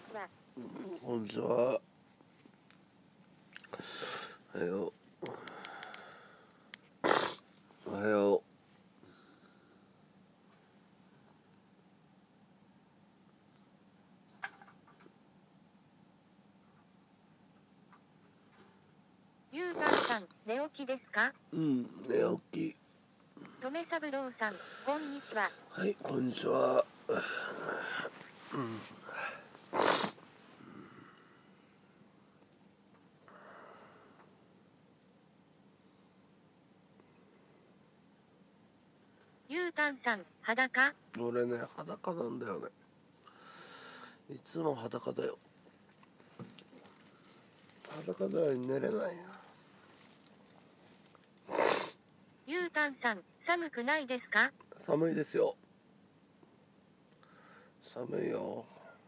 ちは。 こんにちは。おはよう。おはよう。 ゆうたんさん、寝起きですか？ 寝起き。 とめさぶろうさん、こんにちは。 はい、こんにちは。 ゆうたんさん、裸？ 俺ね、裸なんだよね。いつも裸だよ。裸では寝れないよ。 ゆうたんさん、寒くないですか？ 寒いですよ。寒いよ。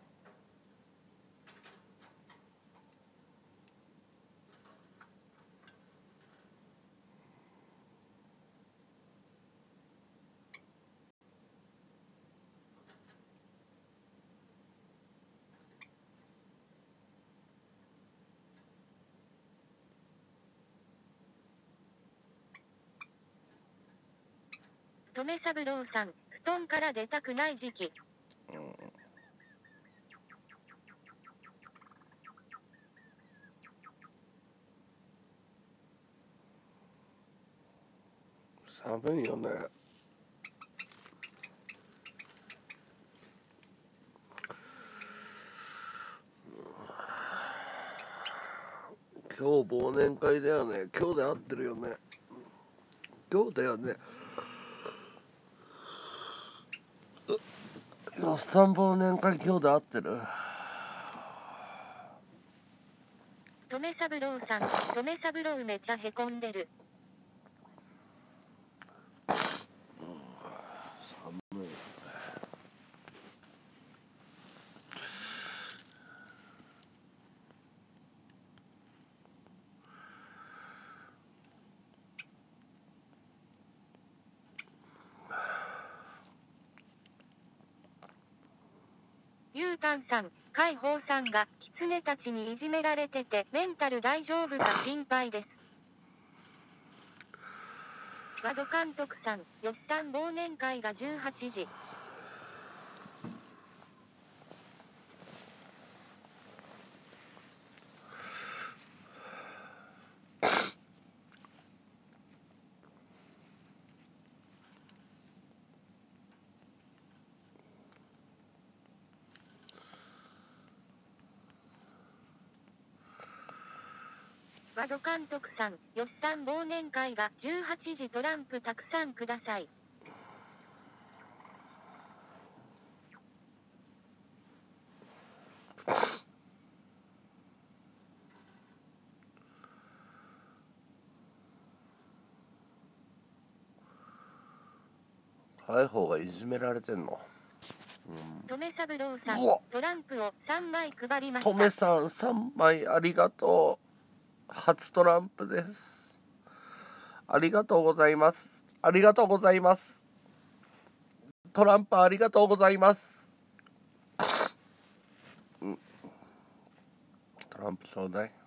とめさぶろうさん、布団から出たくない時期。 寒いよね。今日忘年会だよね。今日で合ってるよね。今日だよね。よっさん忘年会今日で合ってる。 とめさぶろうさん、とめさぶろうめちゃへこんでる。 寒い。 ゆうたんさん、海宝さんが狐たちにいじめられててメンタル大丈夫か心配です。和土監督さん、よっさん忘年会が18時。和土監督さん、よっさん忘年会が18時トランプたくさんください。 はい方がいじめられてんの。 とめさぶろうさんうわ、 トランプを3枚配りましとめた。 さん3枚ありがとう。初トランプです。ありがとうございます。ありがとうございます。トランプありがとうございます。トランプちょうだい。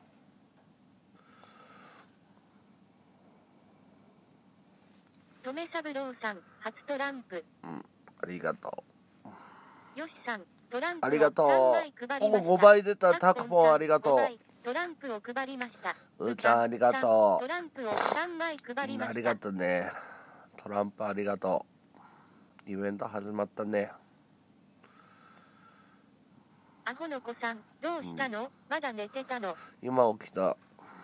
とめさぶろうさん初トランプ。 ありがとう。 よしさんトランプをありがとう。 3枚配りました。 5倍出た。タクポンありがとう。 5倍トランプを配りました。 うーちゃんありがとう。 トランプを3枚配りました。 ありがとうね。トランプありがとう。イベント始まったね。 アホの子さんどうしたの、まだ寝てたの？ 今起きた。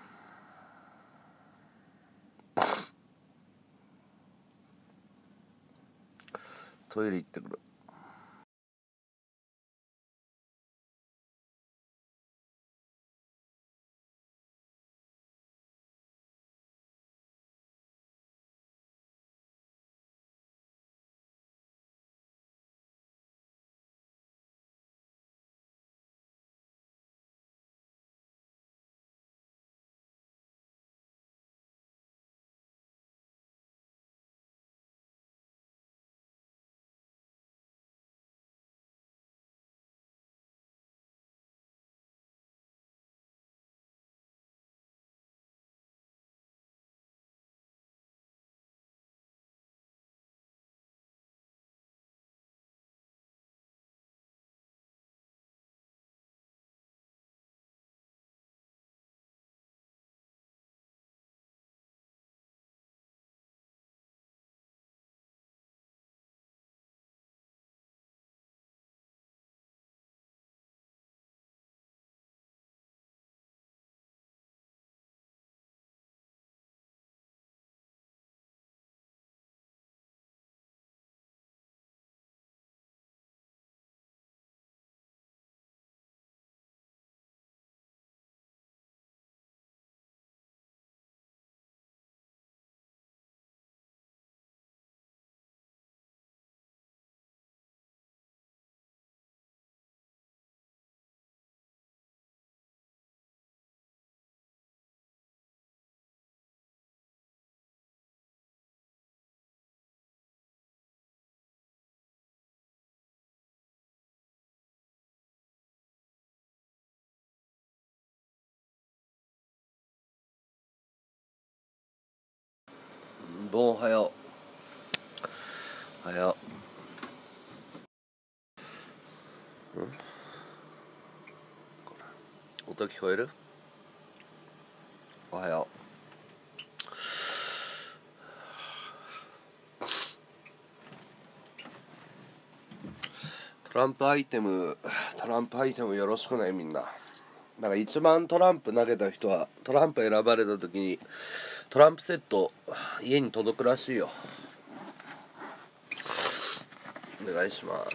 トイレ行ってくる。 ボンおはよう。おはよう。音聞こえる？おはよう。トランプアイテムよろしくね、みんな。なんか一番トランプ投げた人はトランプ選ばれた時にトランプセット家に届くらしいよ。お願いします。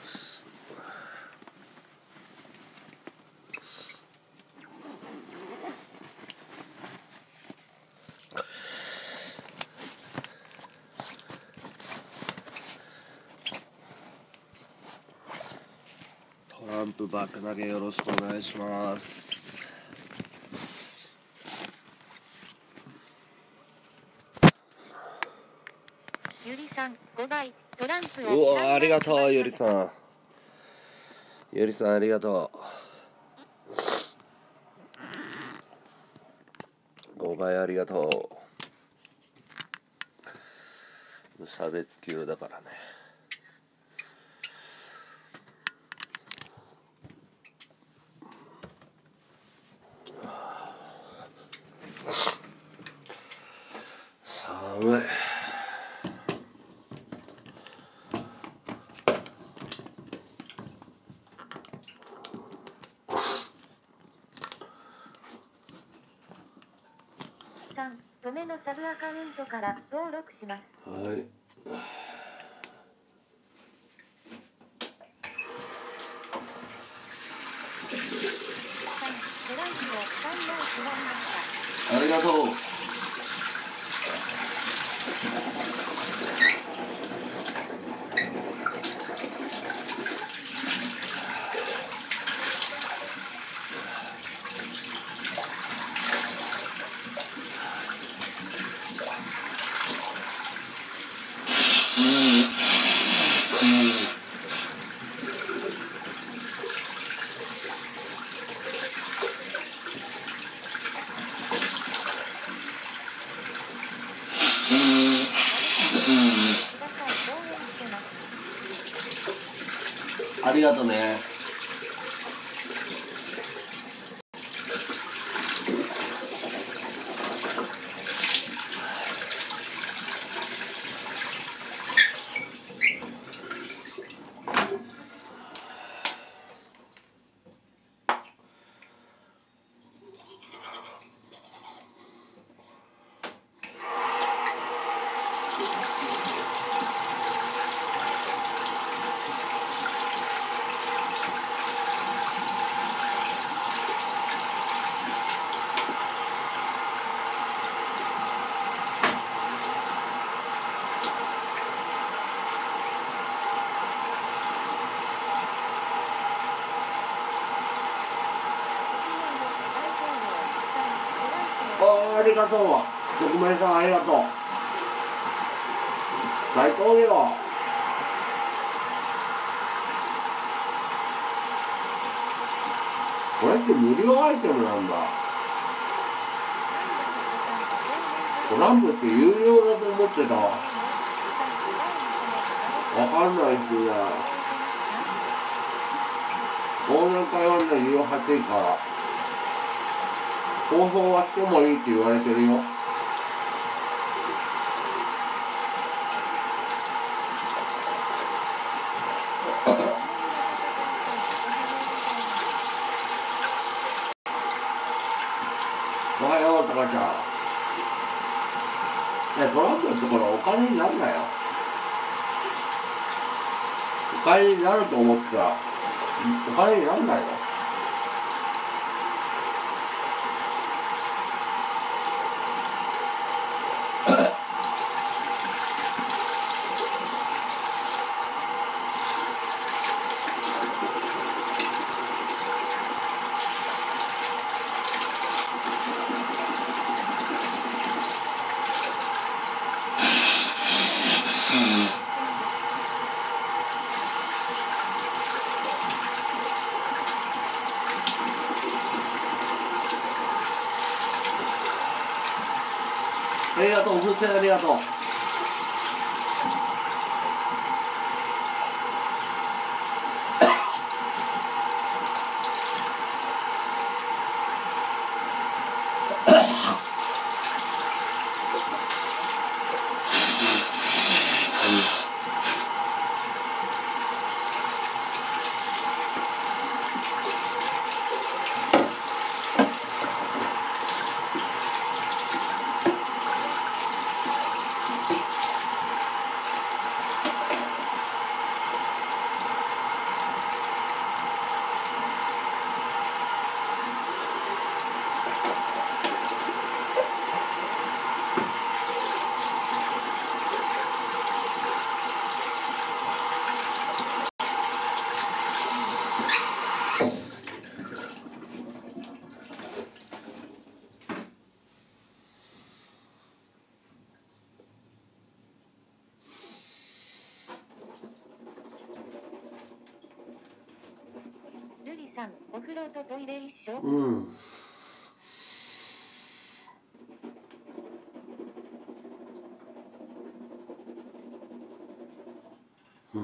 トランプバック投げよろしくお願いします。 ゆりさん5倍トランプうをわありがとうゆりさんありがとう。5倍ありがとう。無差別級だからね。寒い。 3止めのサブアカウントから登録します。 はい。ありがとう。ありがとね。ありがとう。特命さんありがとう。最高よ。これって無料アイテムなんだ。トランプって有料だと思ってた。わかんないっすね。忘年会はね、有料8位から。放送はしてもいいって言われてるよ。おはよう、たかちゃん。トランプのところお金になんなよ。お金になると思ってたらお金になんないよ。ありがとう、風船ありがとう。 さん、お風呂とトイレ一緒？ うん。うん。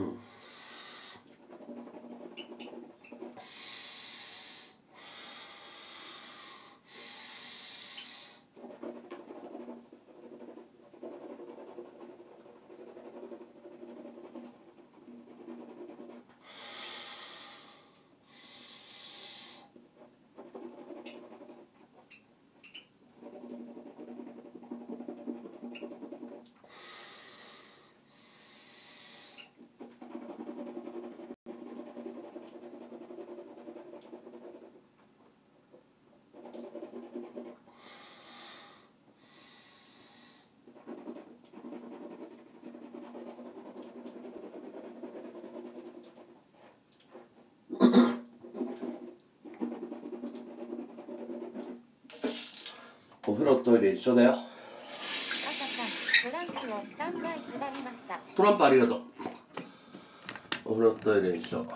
お風呂トイレ一緒だよ。 朝さん、トランプを3枚配りました。 トランプありがとう。お風呂トイレ一緒。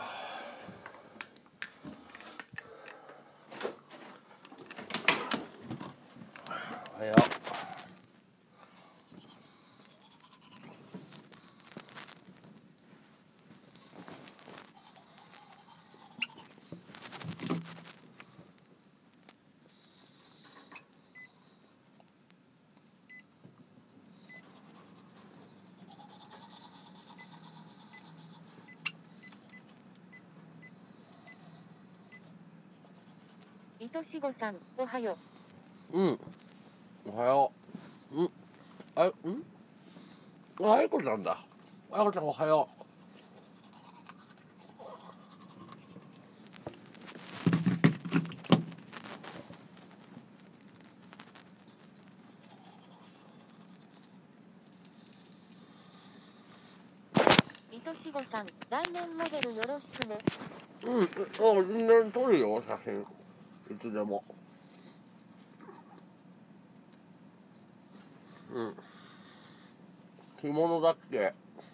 おはよう。 いとしごさん、おはようん。おはよう。うん。あいこちゃんだ。あいこちゃんおはよう。いとしごさん、来年モデルよろしくね。 うん。全然撮るよ、写真。いつでも。うん。着物だっけ？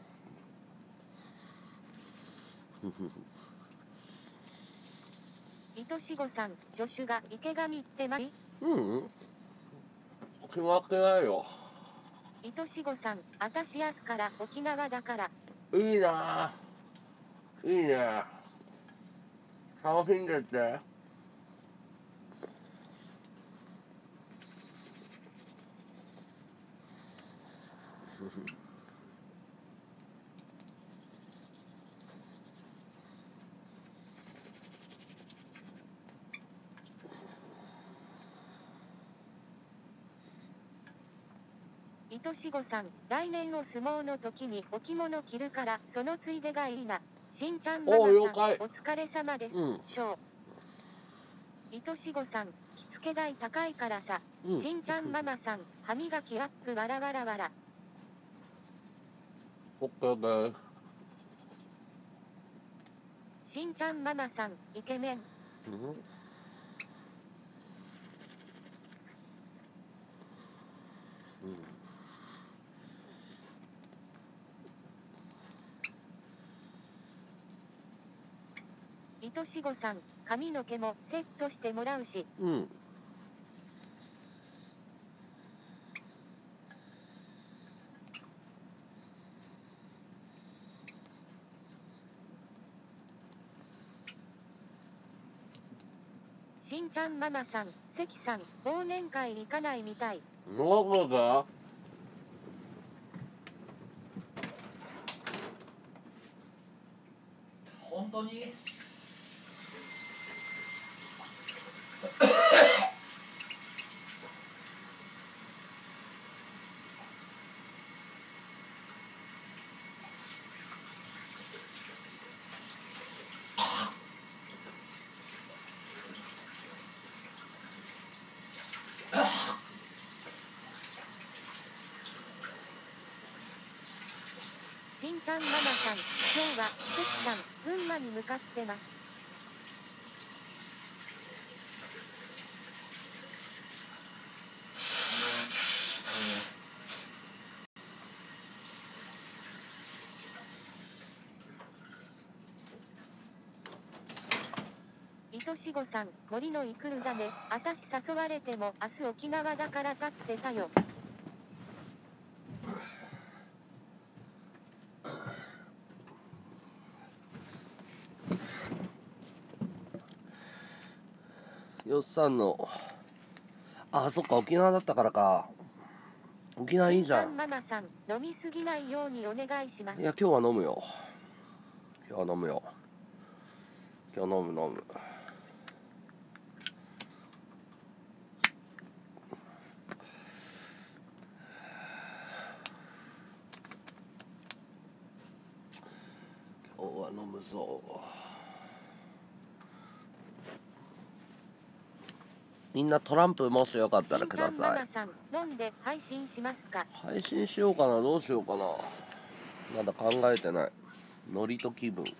いとしごさん、助手が池上ってまい？ うん。決まってないよ。 いとしごさん、あたし明日から沖縄だから。 いいなぁ。いいね。楽しんでって。 いとしごさん、来年お相撲の時にお着物着るから、そのついでがいいな。しんちゃんママさん、お疲れ様です。しょう。いとしごさん、着付け代高いからさ。しんちゃんママさん、歯磨きアップわらわらわら。 オッケーオッケー。 しんちゃんママさん、イケメン。いとしごさん、髪の毛もセットしてもらうし。 うん。 しんちゃんママさん、関さん、忘年会行かないみたい。 なんだ？本当に？ しんちゃんママさん、今日は関さん、群馬に向かってます。いとしごさん、森のイクルだね。あたし誘われても明日沖縄だから立ってたよ。 よっさんの、あ、そっか、沖縄だったからか。沖縄いいじゃん。 ママさん、飲みすぎないようにお願いします。 いや、今日は飲むよ。今日は飲むよ。今日飲む。今日は飲むぞ。みんなトランプもしよかったらください。 ママさん、飲んで配信しますか？ 配信しようかな、どうしようかな。まだ考えてない。ノリと気分。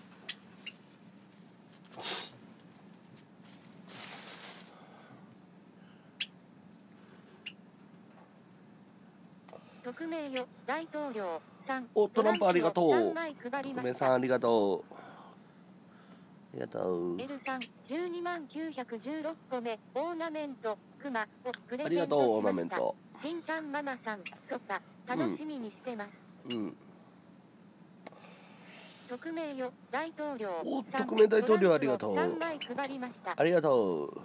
匿名よ、大統領さん。 お、トランプありがとう。 匿名さんありがとう。ありがとう。 L さん、12万916個目、オーナメント、クマをプレゼントしました。しんちゃんママさん、そっか、楽しみにしてます。 うん。 匿名よ、大統領さん。匿名大統領ありがとう。 3枚配りました。 ありがとう。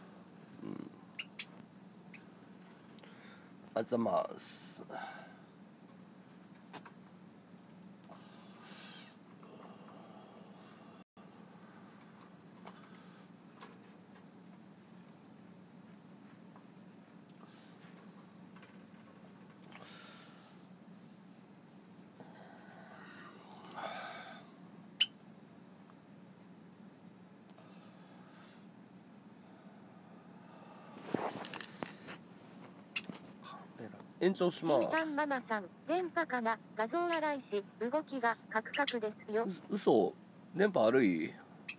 あざます。延長します。 しんちゃんママさん、電波かな、画像荒いし、動きがカクカクですよ。 嘘、電波悪い？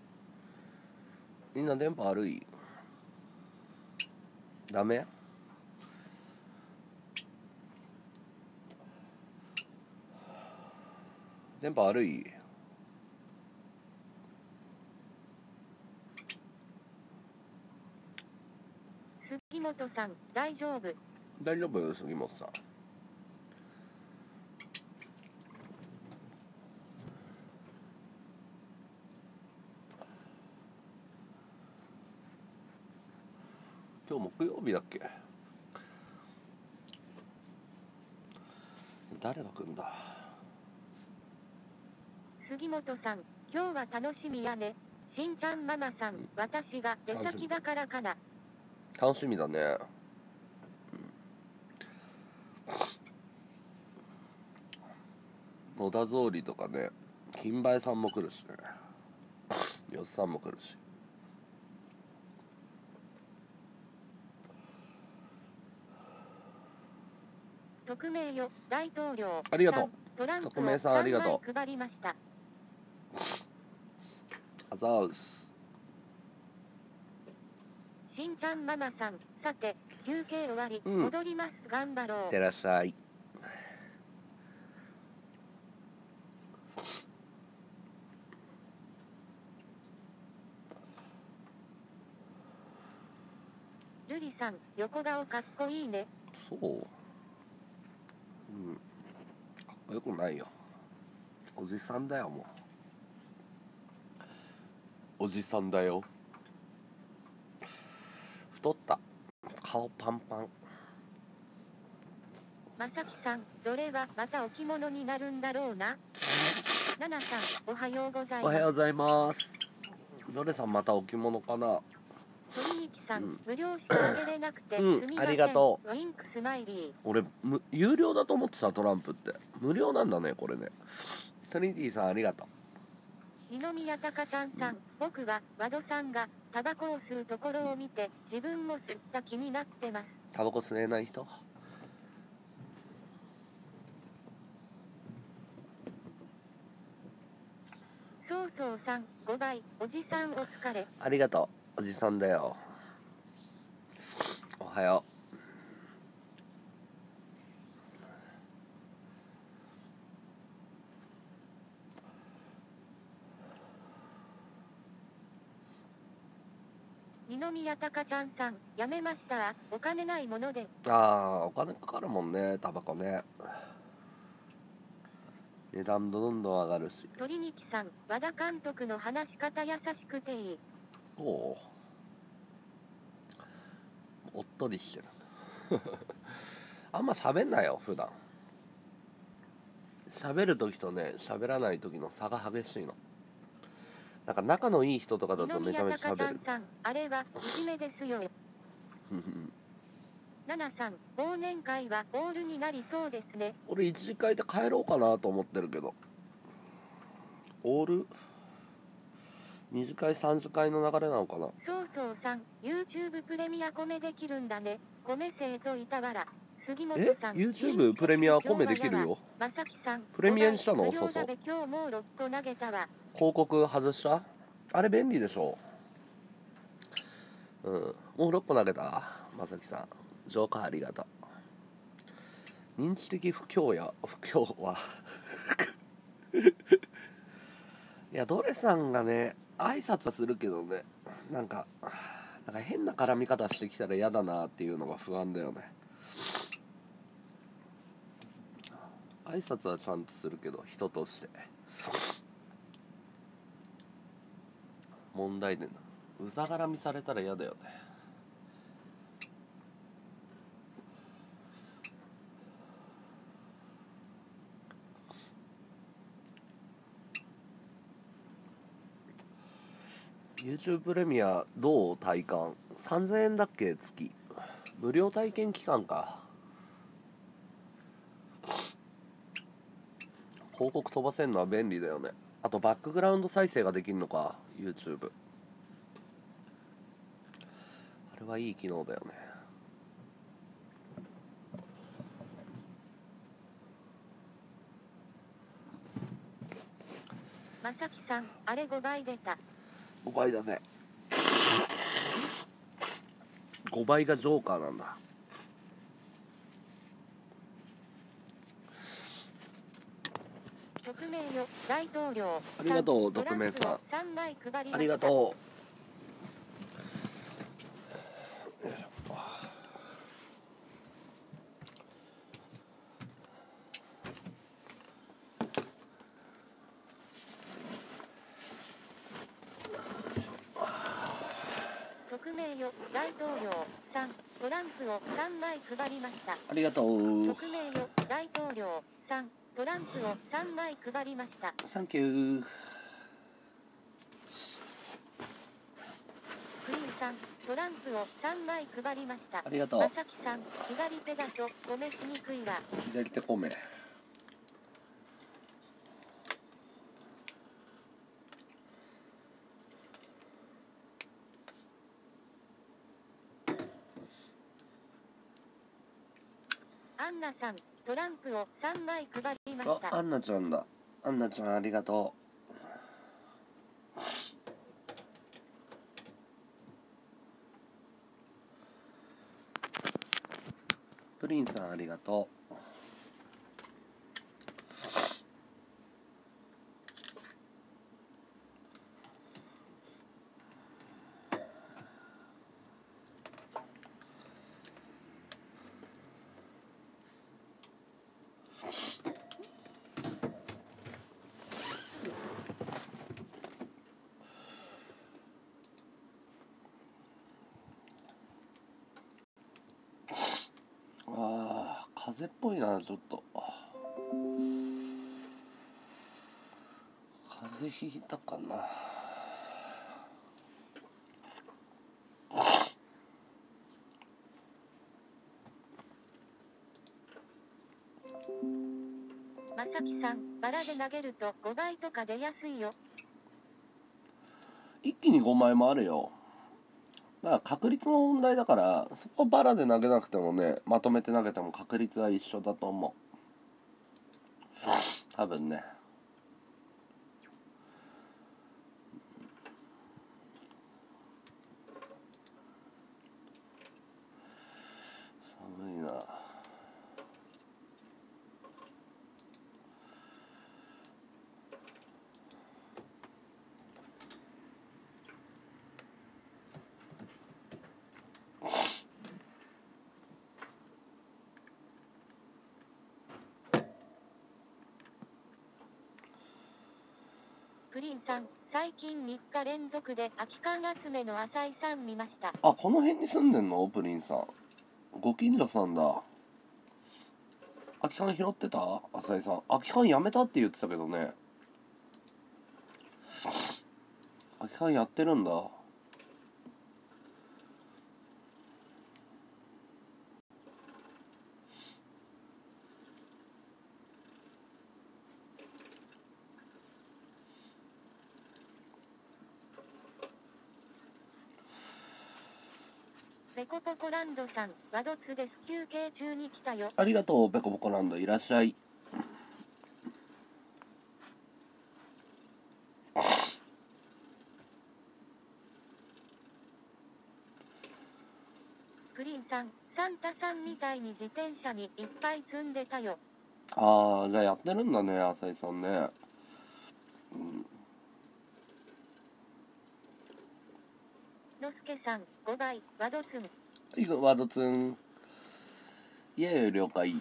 みんな電波悪い？ダメ？電波悪い？ 杉本さん、大丈夫？ 大丈夫よ、杉本さん。今日木曜日だっけ？誰が来るんだ？ 杉本さん、今日は楽しみやね。しんちゃんママさん、私が出先だからかな。 楽しみだね。野田総理とかね、金梅さんも来るしね。よっさんも来るし。 匿名よ、大統領。 ありがとう。 トランプを匿名さんありがとう。配りました。 あざーす。 しんちゃんママさん、さて、休憩終わり、戻ります。頑張ろう。 いってらっしゃい。 ルリさん、横顔かっこいいね。 そう。かっこよくないよ。おじさんだよ、もう。おじさんだよ。太った。顔パンパン。 まさきさん、どれはまた置物になるんだろうな。ななさん、おはようございます。 おはようございます。どれさんまた置物かな。 鳥みきさん、無料しかあげれなくて、すみません。 ありがとう。ウィンクスマイリー。 俺有料だと思ってた、トランプって無料なんだね、これね。トリニティさんありがとう。 二宮貴ちゃんさん、僕は和田さんがタバコを吸うところを見て自分も吸った気になってます。 タバコ吸えない人？ そうそうさん、5倍、おじさんお疲れ。 ありがとう、おじさんだよ。おはよう。 二宮貴ちゃんさん、やめました。お金ないもので。 ああ、お金かかるもんね、タバコね。値段どんどん上がるし。 鳥にきさん、和田監督の話し方優しくていい。 そう。おっとりしてる。あんま喋んないよ、普段。喋る時とね、喋らない時の差が激しいの。なんか仲のいい人とかだとめちゃめちゃ喋る。 さん、あれはいじめですよ。ナナさん、忘年会はオールになりそうですね。 俺一次会で帰ろうかなと思ってるけど。オール二次会三次会の流れなのかな。 そうそうさん、YouTube プレミアコメできるんだね。米生と板原。杉本さん、 YouTube プレミアコメできるよ。 まさきさん、 プレミアにしたの？そうそう。 今日もう6個投げたわ。 広告外した？あれ便利でしょ。うん、もう6個投げた。まさきさん、ジョーカーありがとう。認知的不協はいや、ドレさんがね、挨拶はするけどね、なんか変な絡み方してきたら嫌だなっていうのが不安だよね。挨拶はちゃんとするけど、人として問題でな、うざがらみされたら嫌だよね。YouTube プレミアどう？体感3000円だっけ？月無料体験期間か。広告飛ばせるのは便利だよね。あとバックグラウンド再生ができるのか YouTube。 あれはいい機能だよね。 まさきさん、あれ5倍出た。 5倍だね。5倍がジョーカーなんだ。 匿名よ、大統領。 ありがとう、匿名さん。 3枚配りました。 ありがとう。 匿名よ、大統領さん、トランプを3枚配りました。 ありがとう。 匿名よ、大統領さん、トランプを3枚配りました。 サンキュー。 クイーンさん、トランプを3枚配りました。 ありがとう。 まさきさん、左手だと米しにくいわ。 左手米。 アンナさん、トランプを3枚配りました。 アンナちゃんだ。アンナちゃんありがとう。プリンさんありがとう。風邪っぽいな、ちょっと。風邪ひいたかな。 まさきさん、バラで投げると5倍とか出やすいよ。 一気に5枚もあるよ。だから確率の問題だから、そこバラで投げなくてもね、まとめて投げても確率は一緒だと思う。多分ね。寒いな。 プリンさん、最近3日連続で空き缶集めの浅井さん見ました。 あ、この辺に住んでんのプリンさん。ご近所さんだ。空き缶拾ってた浅井さん。空き缶やめたって言ってたけどね。空き缶やってるんだ。 ペコポコランドさん、ワドツです。休憩中に来たよ。 ありがとう、ペコポコランド。いらっしゃい。 プリンさん、サンタさんみたいに自転車にいっぱい積んでたよ。 ああ、じゃあやってるんだね、浅井さんね。 のすけさん、5倍、ワドツン。 いく、ワドツン。いやいや、了解。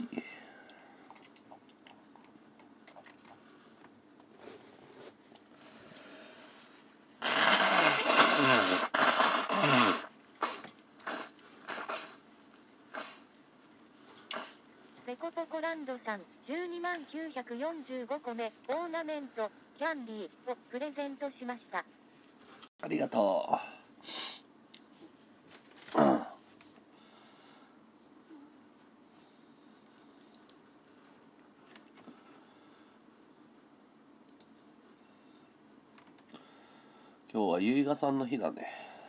ペコポコランドさん、12万945個目、オーナメント、キャンディーをプレゼントしました。 ありがとう。今日はゆいがさんの日だね。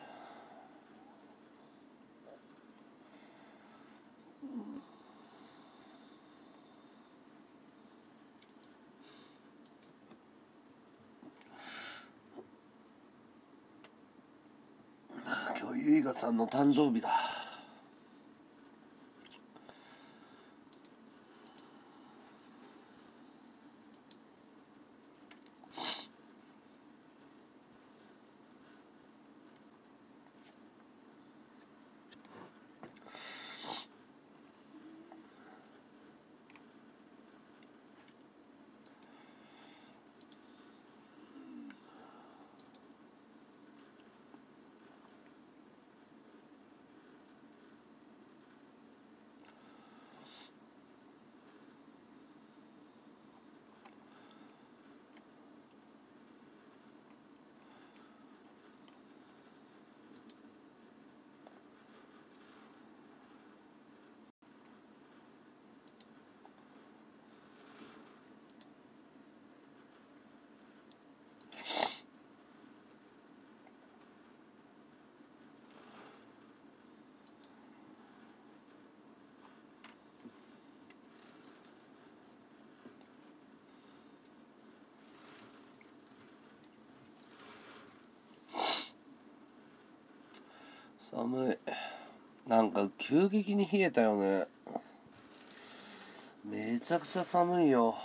今日ゆいがさんの誕生日だ。寒い。なんか急激に冷えたよね。めちゃくちゃ寒いよ。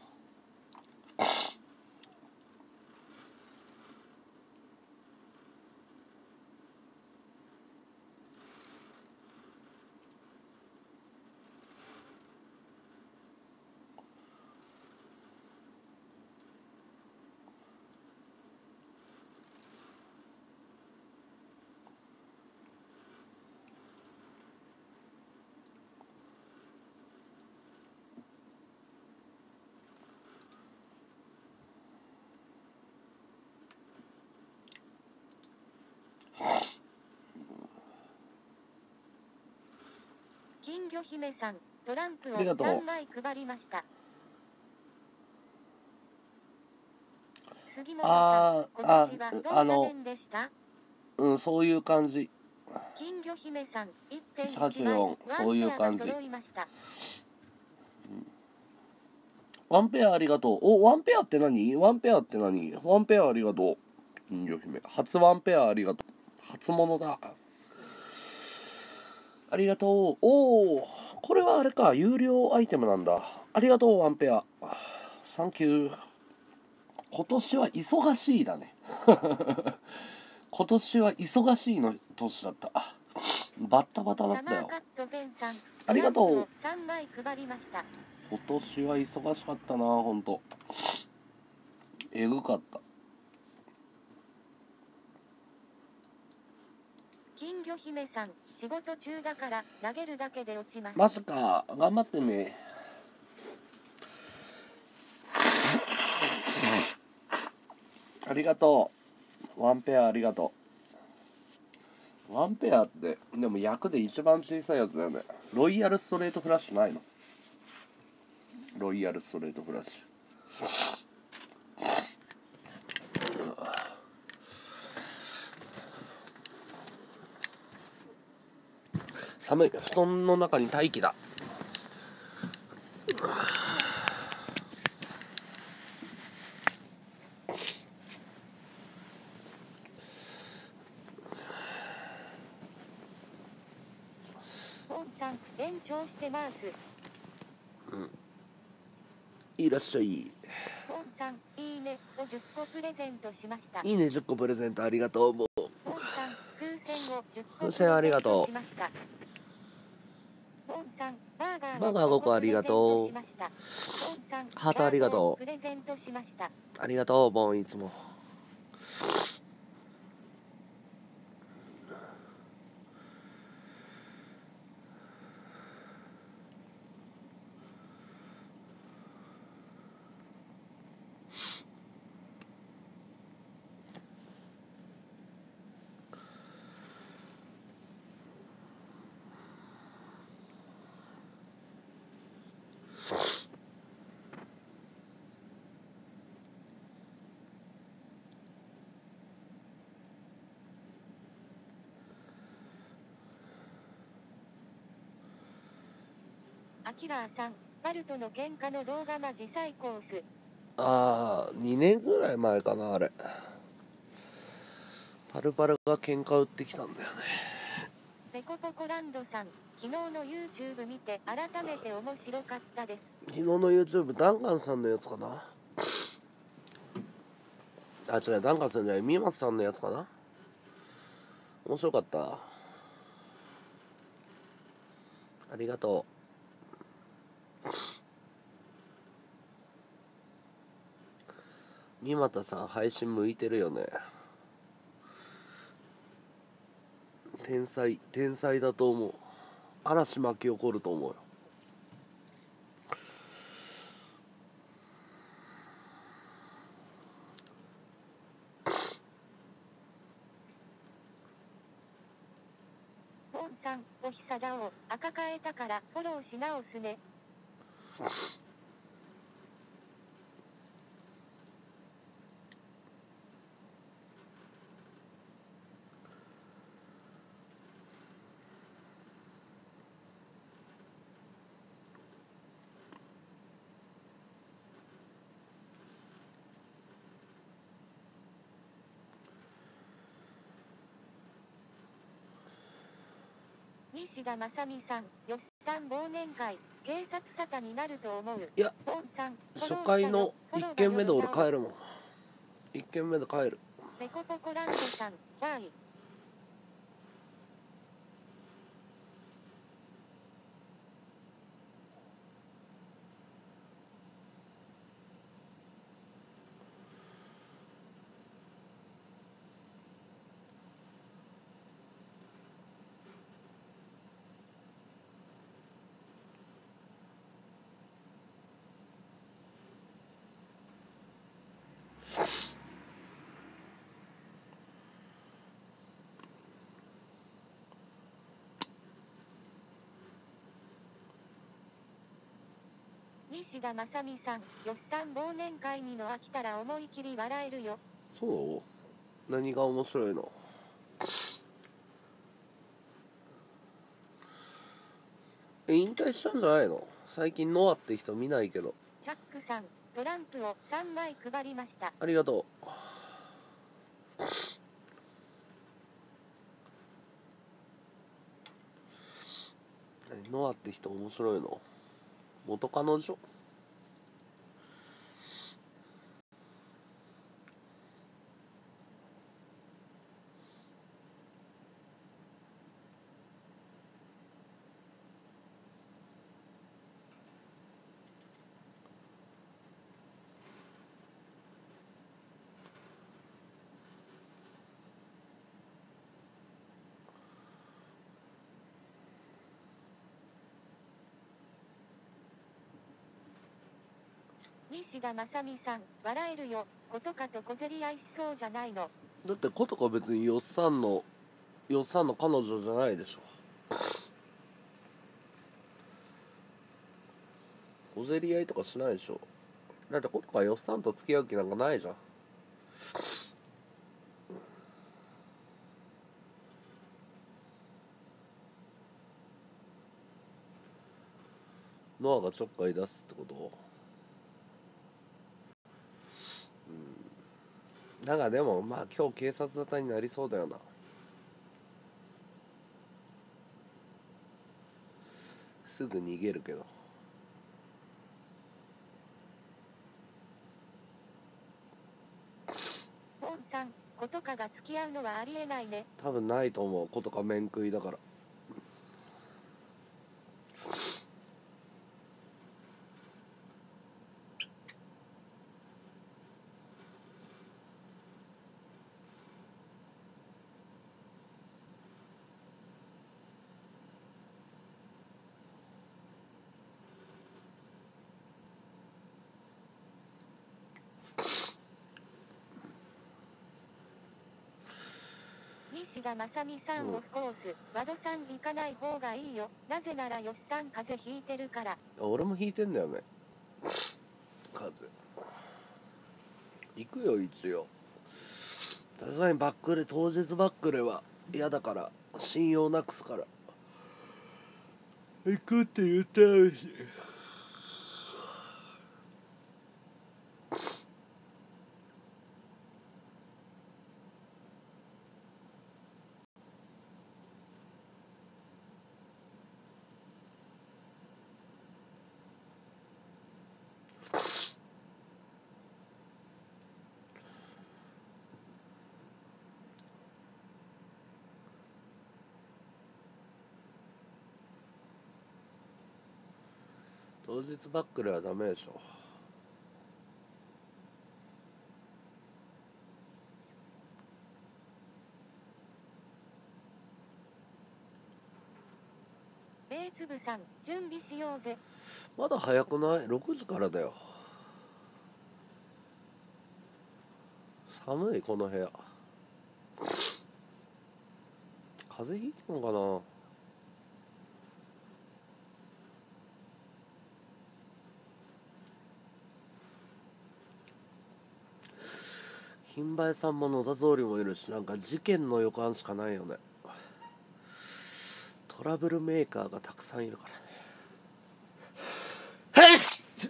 金魚姫さん、トランプを3枚配りました。杉本さん、今年はどんな年でした？ そういう感じ。 金魚姫さん、1.1 枚、 そういう感じ。 揃いました。 ワンペアありがとう。お、ワンペアって何？ワンペアって何？ワンペアありがとう。金魚姫。初ワンペアありがとう。初物だ。ありがとう。おお、これはあれか、有料アイテムなんだ。ありがとう、ワンペア。サンキュー。今年は忙しいだね。今年は忙しいの年だった。バッタバタだったよ。ありがとう。 3枚配りました。 今年は忙しかったな、ほんと。えぐかった。 人魚姫さん、仕事中だから投げるだけで落ちます。 マジか、頑張ってね。ありがとう。ワンペアありがとう。ワンペアってでも役で一番小さいやつだよね。ロイヤルストレートフラッシュないの？ロイヤルストレートフラッシュ。寒い。布団の中に待機だ。 ポンさん、延長してます。 いらっしゃい。 ポンさん、いいねを10個プレゼントしました。 いいね10個プレゼントありがとう。もうポンさん、風船を10個風船ありがとう。 しました。ポンさん、バーガー 5個ありがとう。 ポンさん、 ハートありがとう。 プレゼントしました。 ありがとう、ボンいつも。 アキラーさん、バルトの喧嘩の動画マジ最高っす。 ああ、2年ぐらい前かな、あれ。パルパルが喧嘩売ってきたんだよね。 ペコポコランドさん、昨日の YouTube 見て改めて面白かったです。 昨日の YouTube、ダンカンさんのやつかな。あ、違う、ダンカンさんじゃない、ミマスさんのやつかな。面白かった。ありがとう。三股さん配信向いてるよね。天才だと思う。嵐巻き起こると思うよ。 ポンさん、おひさだを赤変えたからフォローし直すね。西田正美さん、よっさん忘年会、警察沙汰になると思う。 いや、 ポンさん、 初回の1軒目で俺帰るもん。1軒目で帰る。 ペコポコランドさん、バイ。西田正美さん、よっさん忘年会にの飽きたら思い切り笑えるよ。 そう？何が面白いの？引退したんじゃないの？最近ノアって人見ないけど。 チャックさん、トランプを3枚配りました。 ありがとう。ノアって人面白いの？元彼女？ 西田正美さん、笑えるよ。ことかと小競り合いしそうじゃないの。 だってことか別によっさんの彼女じゃないでしょ。小競り合いとかしないでしょ。だってことかよっさんと付き合う気なんかないじゃん。ノアがちょっかい出すってこと？だがでもまあ今日警察沙汰になりそうだよな。すぐ逃げるけど。 ポンさん、ことかが付き合うのはありえないね。 多分ないと思う。ことか面食いだから。 西田正美さん、オフコース、和田さん行かない方がいいよ。なぜならよっさん風邪ひいてるから。 俺も引いてんだよね、風邪。行くよ一応。さすがに当日バックレは嫌だから、信用なくすから行くって言ってあるし。当日バックレはダメでしょ。 ベイツブさん、準備しようぜ。 まだ早くない？ 6 時からだよ。寒いこの部屋。風邪ひいてんのかな。金梅さんも野田総理もいるし、なんか事件の予感しかないよね。トラブルメーカーがたくさんいるからね。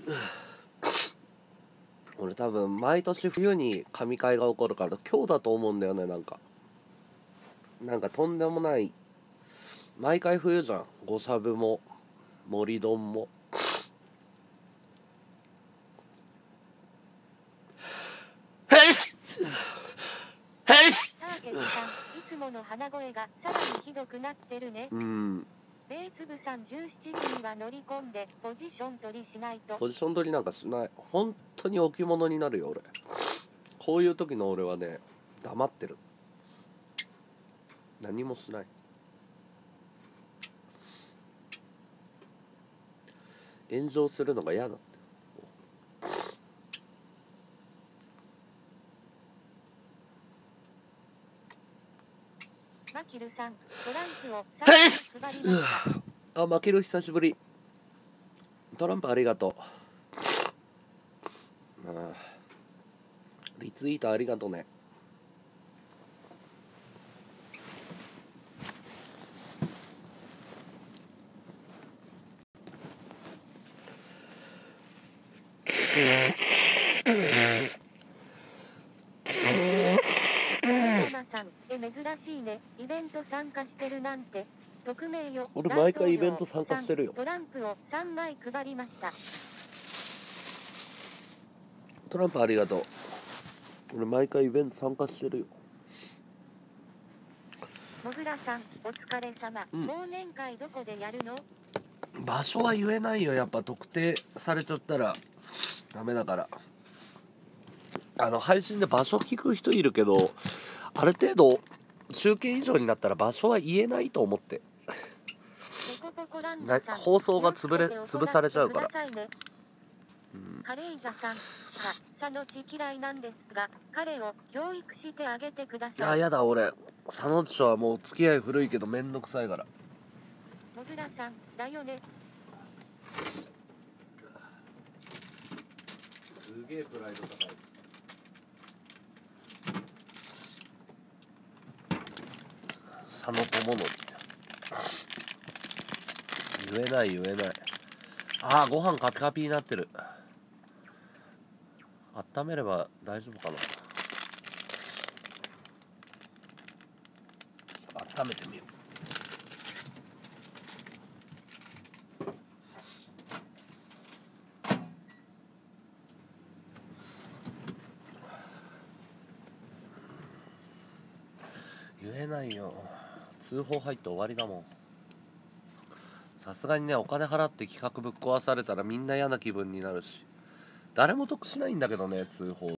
俺多分毎年冬に神会が起こるから今日だと思うんだよね。なんかとんでもない、毎回冬じゃん。五サブも森丼も。 ターゲットさん、いつもの鼻声がさらにひどくなってるね。ベイツブさん、17時には乗り込んでポジション取りしないと。 ポジション取りなんかしない。本当に置物になるよ俺。こういう時の俺はね、黙ってる。何もしない。炎上するのが嫌だって。 マキルさん、トランプを3枚配りました。 あ、マキル久しぶり。トランプありがとう。リツイートありがとうね。 さん、珍しいね。イベント参加してるなんて。匿名よ。 俺毎回イベント参加してるよ。 トランプを3枚配りました。 トランプありがとう。俺毎回イベント参加してるよ。 もぐらさん、お疲れ様。忘年会どこでやるの？ 場所は言えないよ。やっぱ特定されちゃったらダメだから。配信で場所聞く人いるけど、ある程度集計以上になったら場所は言えないと思って。放送が潰されちゃうから。 カレイジャさん、佐野地嫌いなんですが、彼を教育してあげてください。 あ、やだ、俺佐野地とはもう付き合い古いけどめんどくさいから。 もぐらさん、だよね。 すげえプライド高い。佐野智則言えない言えない。あー、ご飯カピカピになってる。温めれば大丈夫かな。温めてみよう。言えないよ、通報入って終わりだもん。さすがにね、お金払って企画ぶっ壊されたらみんな嫌な気分になるし、誰も得しないんだけどね、通報って。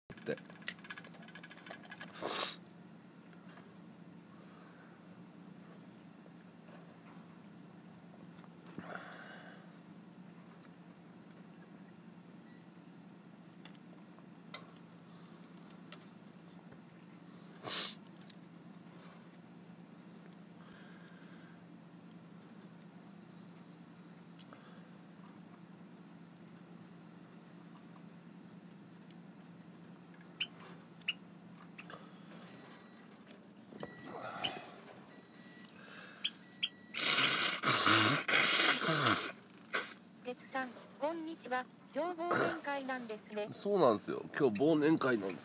鉄さん、こんにちは。今日忘年会なんですね。 そうなんですよ、今日忘年会なんです。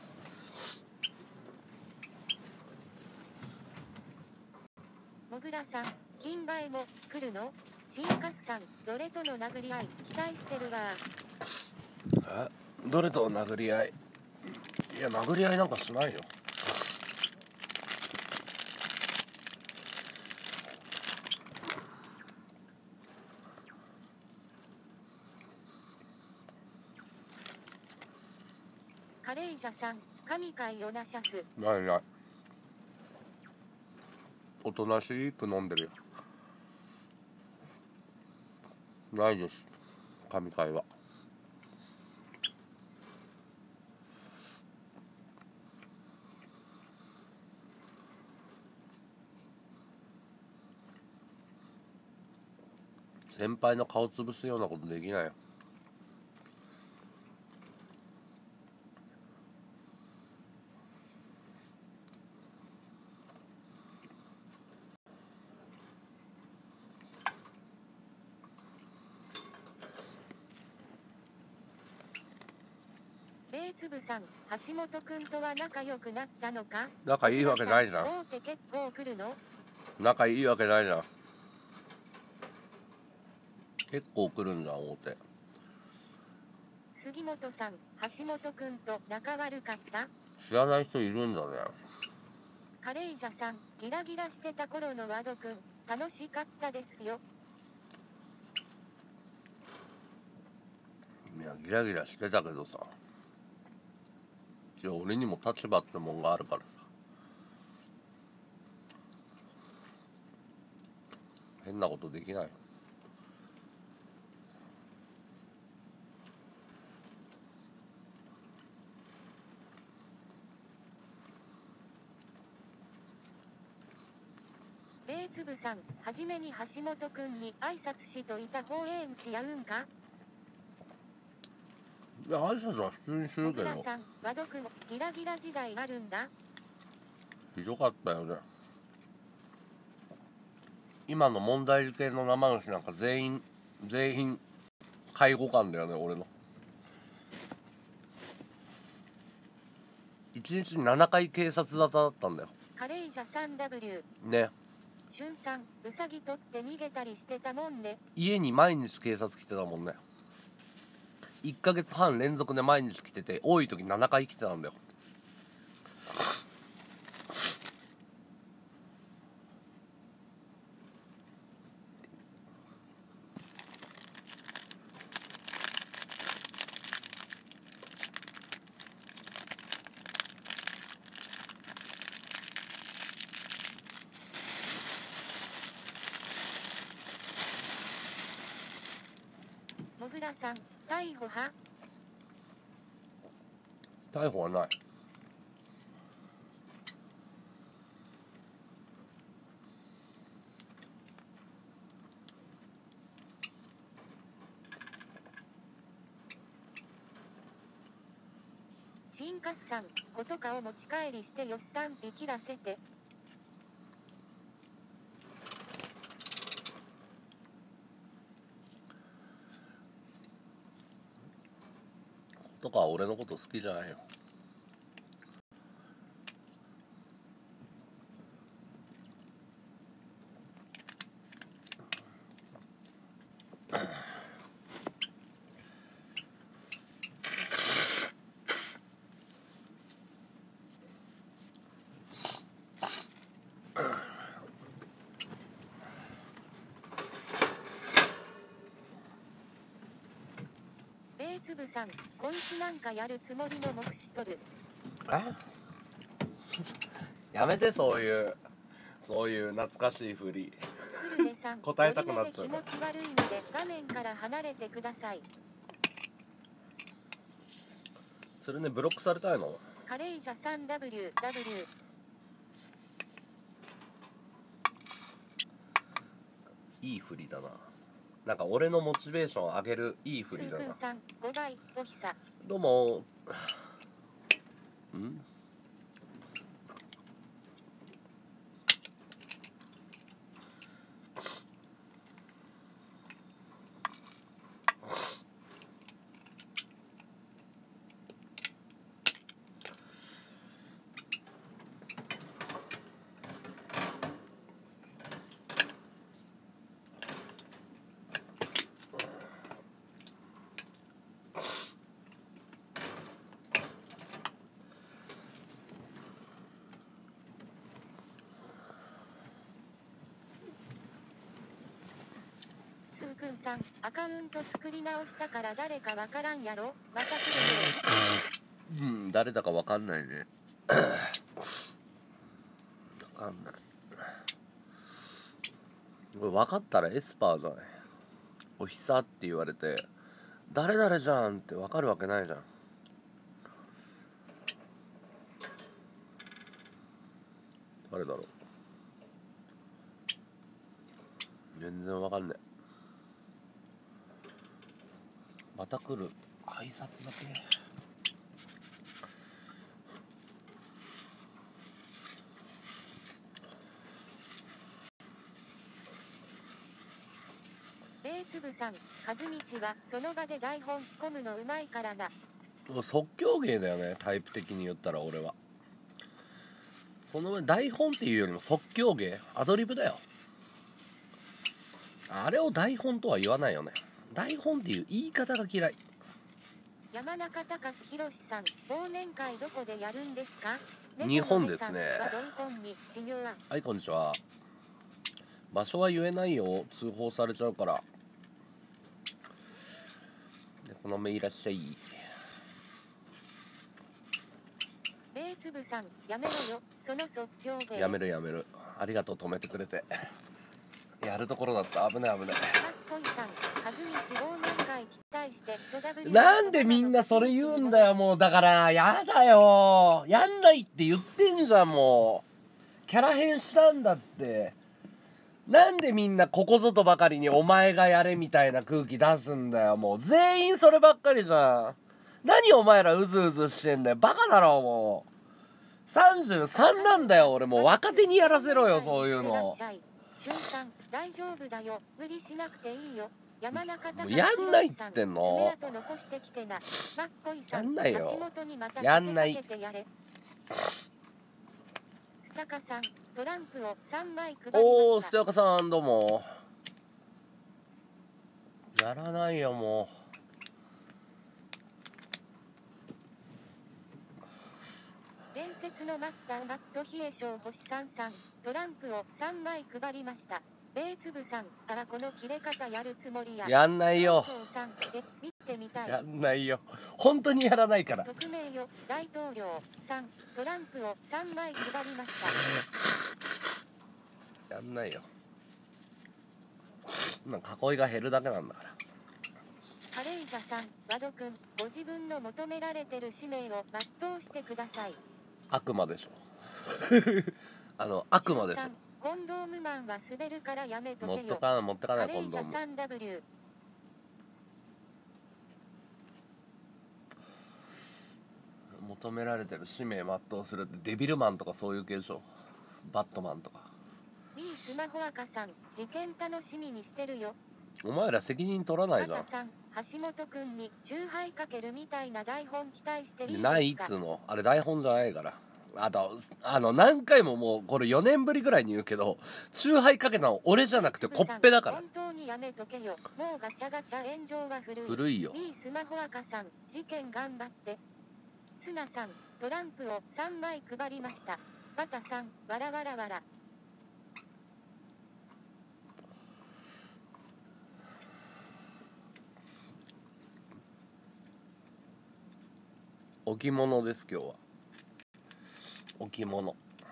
もぐらさん、金馬へも来るの？チーカスさん、どれとの殴り合い期待してるわ。 どれと殴り合い？いや、殴り合いなんかしないよ。 カレイジャさん、神回をなしゃす。 ないない。おとなしく飲んでるよ。ないです、神会は。先輩の顔つぶすようなことできないよ。 ベイツブさん、橋本くんとは仲良くなったのか？ 仲いいわけないじゃん。 大手結構来るの？ 仲いいわけないじゃん。結構来るんじゃん、大手。 杉本さん、橋本くんと仲悪かった？ 知らない人いるんだね。 カレイジャさん、ギラギラしてた頃のワドくん、楽しかったですよ。 いや、ギラギラしてたけどさ、いや、俺にも立場ってもんがあるからさ。変なことできない。 ベイツブさん、はじめに橋本くんに挨拶しといた方ええんちやうんか？ いや、挨拶は普通にするけど。 小倉さん、ワドくん、ギラギラ時代あるんだ。 ひどかったよね。今の問題系の生主なんか全員介護官だよね、俺の。1日に7回警察沙汰だったんだよ。 カレイジャ 3W ね。 しゅんさん、うさぎ取って逃げたりしてたもんね。 家に毎日警察来てたもんね。1ヶ月半連続で毎日来てて、多い時7回来てたんだよ。 もぐらさん、逮捕派？ 逮捕はない。 チンカスさん、子とかを持ち帰りしてよっさんビキらせて。 とか俺のこと好きじゃないよ。 つぶさん、こいつなんかやるつもりの目視取る。 やめてそういう懐かしいふり。 鶴瓶さん、 答えたくなっちゃう。 気持ち悪いので画面から離れてください。 それね、ブロックされたいの？ カレイジャ 3WW。 いいふりだな。なんか俺のモチベーション上げるいいふりだな。 さん5倍おひさ。 どうも。 スーくんさん、アカウント作り直したから誰かわからんやろ。また来るよ。誰だかわかんないね。わかんない。これ分かったらエスパーじゃない。おひさって言われて誰々じゃんって分かるわけないじゃん。誰だろう。全然分かんない。また来る。挨拶だけ。 ベイツブさん、和道はその場で台本仕込むのうまいからな。 もう即興芸だよね、タイプ的に言ったら俺は。その台本っていうよりも即興芸、アドリブだよ。あれを台本とは言わないよね。台本っていう言い方が嫌い。 山中隆弘さん、忘年会どこでやるんですか？ 日本ですね。はい、こんにちは。場所は言えないよ、通報されちゃうから。この目いらっしゃい。 ベイツブさん、やめろよ、その即興芸。 やめる。ありがとう、止めてくれて。やるところだった。危ない。なんでみんなそれ言うんだよ。もうだからやだよ。やんないって言ってんじゃん。もうキャラ変したんだって。なんでみんなここぞとばかりにお前がやれみたいな空気出すんだよ。もう全員そればっかりじゃん。何お前らうずうずしてんだよ。バカだろ。もう33なんだよ。俺もう若手にやらせろよ、そういうの。 俊さん、大丈夫だよ、無理しなくていいよ。山中隆やんないっつってんの。 やんないよ。やんない。 スタカさん、トランプを3枚配りました。 おー、スタカさん、どうも。やらないよ、もう。 伝説のマット冷え性星さんさん、トランプを3枚配りました。ベイツブさん、この切れ方やるつもりや。 やんないよ。 さん、見てみたい。 やんないよ。本当にやらないから。 匿名よ、大統領さん、トランプを3枚配りました。 やんないよ。なんか囲いが減るだけなんだから。 カレイジャさん、ワド君、ご自分の求められてる使命を全うしてください。 悪魔でしょ悪魔でしょ。 コンドームマンは滑るからやめとけよ。 持ってかないコンドーム。 カレイジャさん W。 求められてる使命全うするってデビルマンとかそういう系でしょ。バットマンとか。 B スマホ赤さん、事件楽しみにしてるよ。 お前ら責任取らないじゃん。 赤さん、橋本くんにチューハイかけるみたいな台本期待していいですか。 ないっつうの。あれ台本じゃないから。あと何回ももうこれ4年ぶりぐらいに言うけど、チューハイかけたの俺じゃなくてコッペだから。 本当にやめとけよ。もうガチャガチャ炎上は古い。 古いよ。 B スマホ赤さん、事件頑張って。ツナさん、トランプを3枚配りました。バタさん、わらわらわら。 置物です今日は。置物。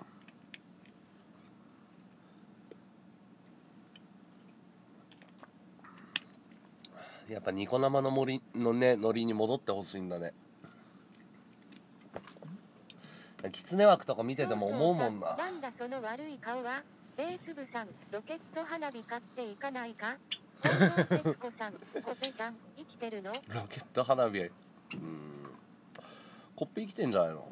やっぱニコ生の森のねノリに戻ってほしいんだね。キツネ枠とか見てても思うもんな。 なんだその悪い顔は。ベーツブさん、ロケット花火買っていかないか。近藤徹子さん、コペちゃん生きてるの。 ロケット花火、コッペ生きてんじゃないの。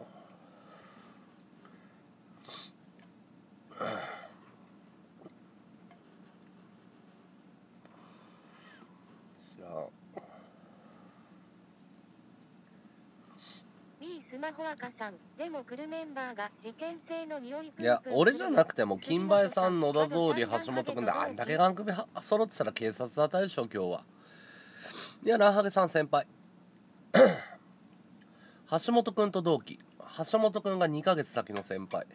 知らん。 B スマホ赤さん、でも来るメンバーが事件性の匂いプンプンする。 いや俺じゃなくても金梅さん、野田総理、橋本君であんだけガン首揃ってたら警察当たりでしょ今日は。いやランハゲさん先輩橋本君と同期。橋本君が2ヶ月先の先輩。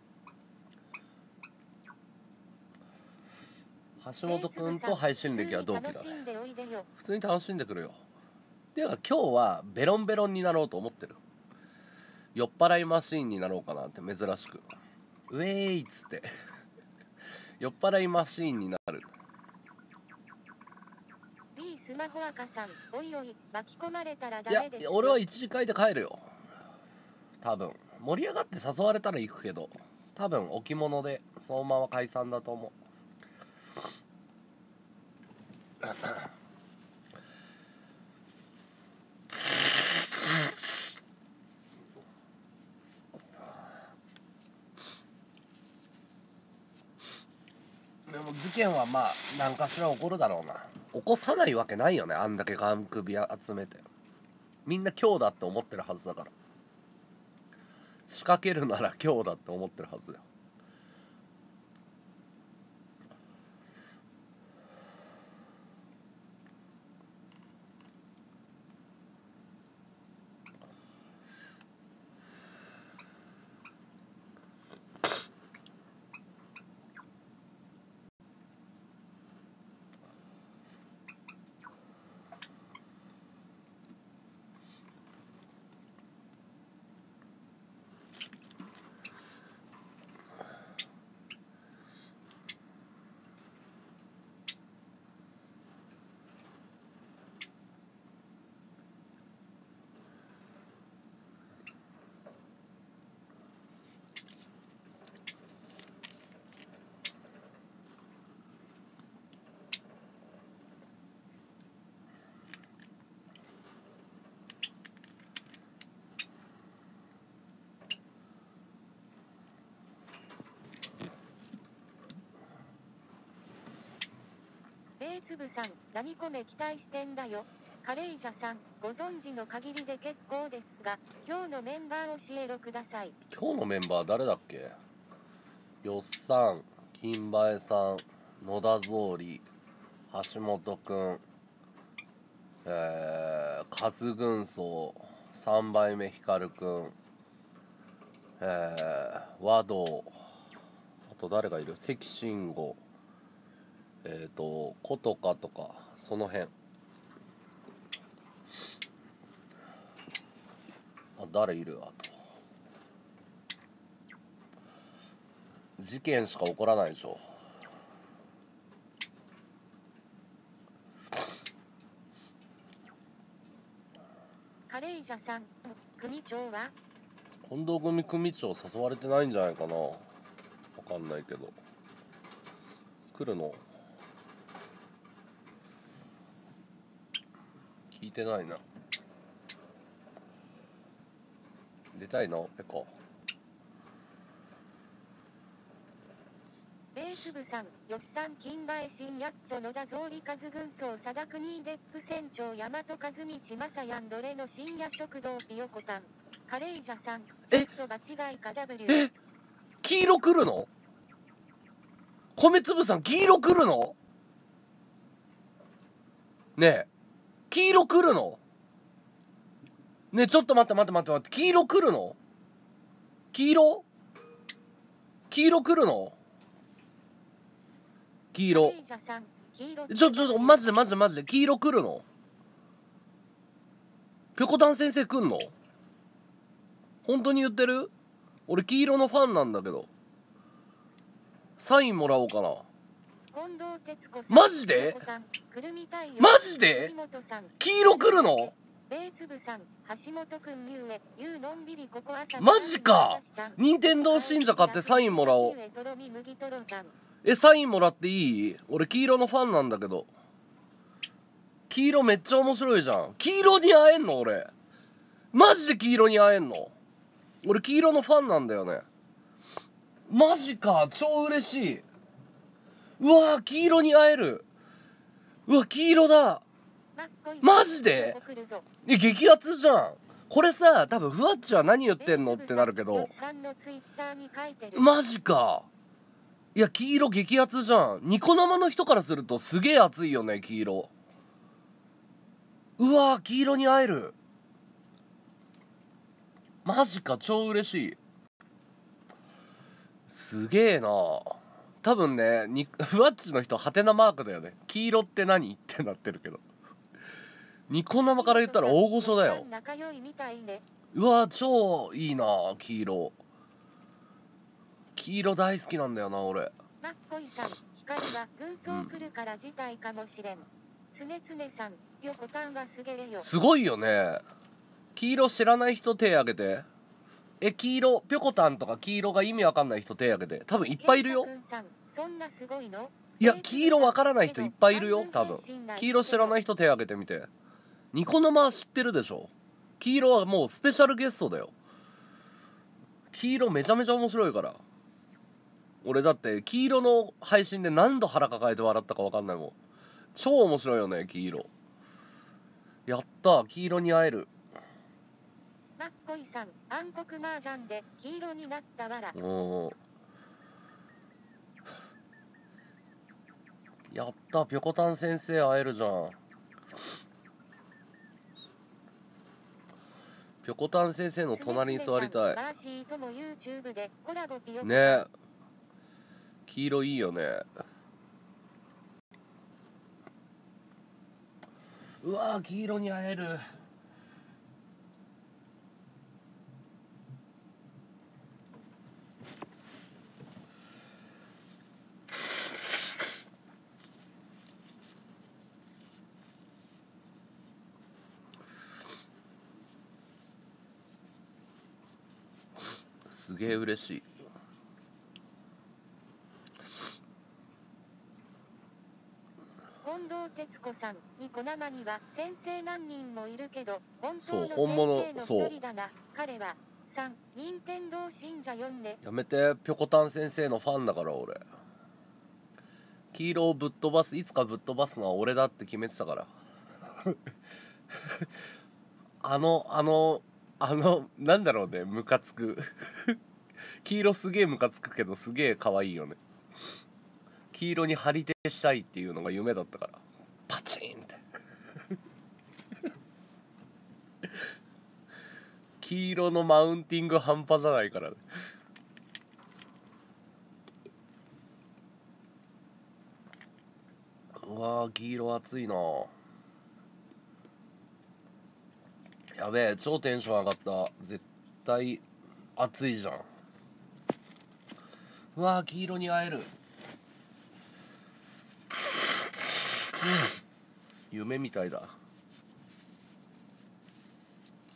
橋本君と配信歴は同期だね。普通に楽しんでくるよ。ていうか今日はベロンベロンになろうと思ってる。酔っ払いマシーンになろうかなって珍しく。ウェーイっつって酔っ払いマシーンになる。 B スマホ赤さん、おいおい巻き込まれたらダメですよ。 いや俺は一次会で帰るよ多分。盛り上がって誘われたら行くけど、多分置物でそのまま解散だと思うでも事件はまあ何かしら起こるだろうな。起こさないわけないよね、あんだけガン首集めて。みんな今日だって思ってるはずだから。仕掛けるなら今日だって思ってるはずだよ。 ベーツブさん、何コメ期待してんだよ。カレイジャさん、ご存知の限りで結構ですが、今日のメンバー教えろください。 今日のメンバー誰だっけ。よっさん、金梅さん、野田総理、橋本くん、カズ軍曹、3番目光くん、和道、あと誰がいる、関慎吾、琴香とかその辺。あ、誰いる。あと事件しか起こらないでしょ。 カレイジャさん、組長は近藤組長誘われてないんじゃないかな。わかんないけど。来るの？聞いてないな。出たいの？ペコ。 ベーツ部さん、よっさん、金馬新やっちょ野田草履和軍曹貞国デップ船長大和和道正やんどれの深夜食堂ピヨコタン。カレイジャさん、ちょっと場違いか W。 黄色来るの？米粒さん、黄色来るの？ねえ、黄色来るの？ねえ、ちょっと待って、黄色来るの？黄色来るの？黄色。ちょっとマジで黄色来るの？ぴょこたん先生来んの？本当に言ってる？俺黄色のファンなんだけど。サインもらおうかな。マジで？マジで？黄色来るの？マジか。任天堂信者買ってサインもらおう。サインもらっていい？俺黄色のファンなんだけど。黄色めっちゃ面白いじゃん。黄色に会えんの？俺マジで黄色に会えんの？俺黄色のファンなんだよね。マジか、超嬉しい。うわー、黄色に会える。うわ、黄色だ。マジで？激アツじゃん。これさ、多分ふわっちは何言ってんのってなるけど、マジか。いや、黄色激アツじゃん。ニコ生の人からするとすげえ熱いよね、黄色。うわー、黄色に会える。マジか、超嬉しい。すげえな。多分ね、ふわっちの人ハテナマークだよね。黄色って何ってなってるけど、ニコ生から言ったら大御所だよ。うわ、超いいな。黄色大好きなんだよな俺。 マッコイさん、光は軍曹来るから辞退かもしれん。つねつねさん、ぴょこたんはすげえよ。 すごいよね。黄色知らない人手挙げて。黄色、ぴょこたんとか黄色が意味わかんない人手挙げて。多分いっぱいいるよ。いや、黄色わからない人いっぱいいるよ、多分。黄色知らない人手挙げてみて。ニコ生知ってるでしょ。黄色はもうスペシャルゲストだよ。黄色めちゃめちゃ面白いから。俺だって黄色の配信で何度腹抱えて笑ったかわかんないもん。超面白いよね、黄色。やった、黄色に会える。 マッコイさん、暗黒麻雀で黄色になったわら。 やった、ぴょこたん先生会えるじゃん。ぴょこたん先生の隣に座りたい。ね、黄色いいよね。うわー、黄色に会える。すげえ嬉しい。 近藤徹子さん、ニコ生には先生何人もいるけど、本当の先生の一人だな。彼は3、任天堂信者4ね。 やめて、ぴょこたん先生のファンだから俺。黄色をぶっ飛ばす、いつかぶっ飛ばすのは俺だって決めてたから。なんだろうね、ムカつく。黄色すげえムカつくけどすげえ可愛いよね。黄色に張り手したいっていうのが夢だったから。パチンって黄色のマウンティング半端じゃないからね。うわー、黄色熱いな。やべえ、超テンション上がった。絶対熱いじゃん。うわー、黄色に会える。夢みたいだ。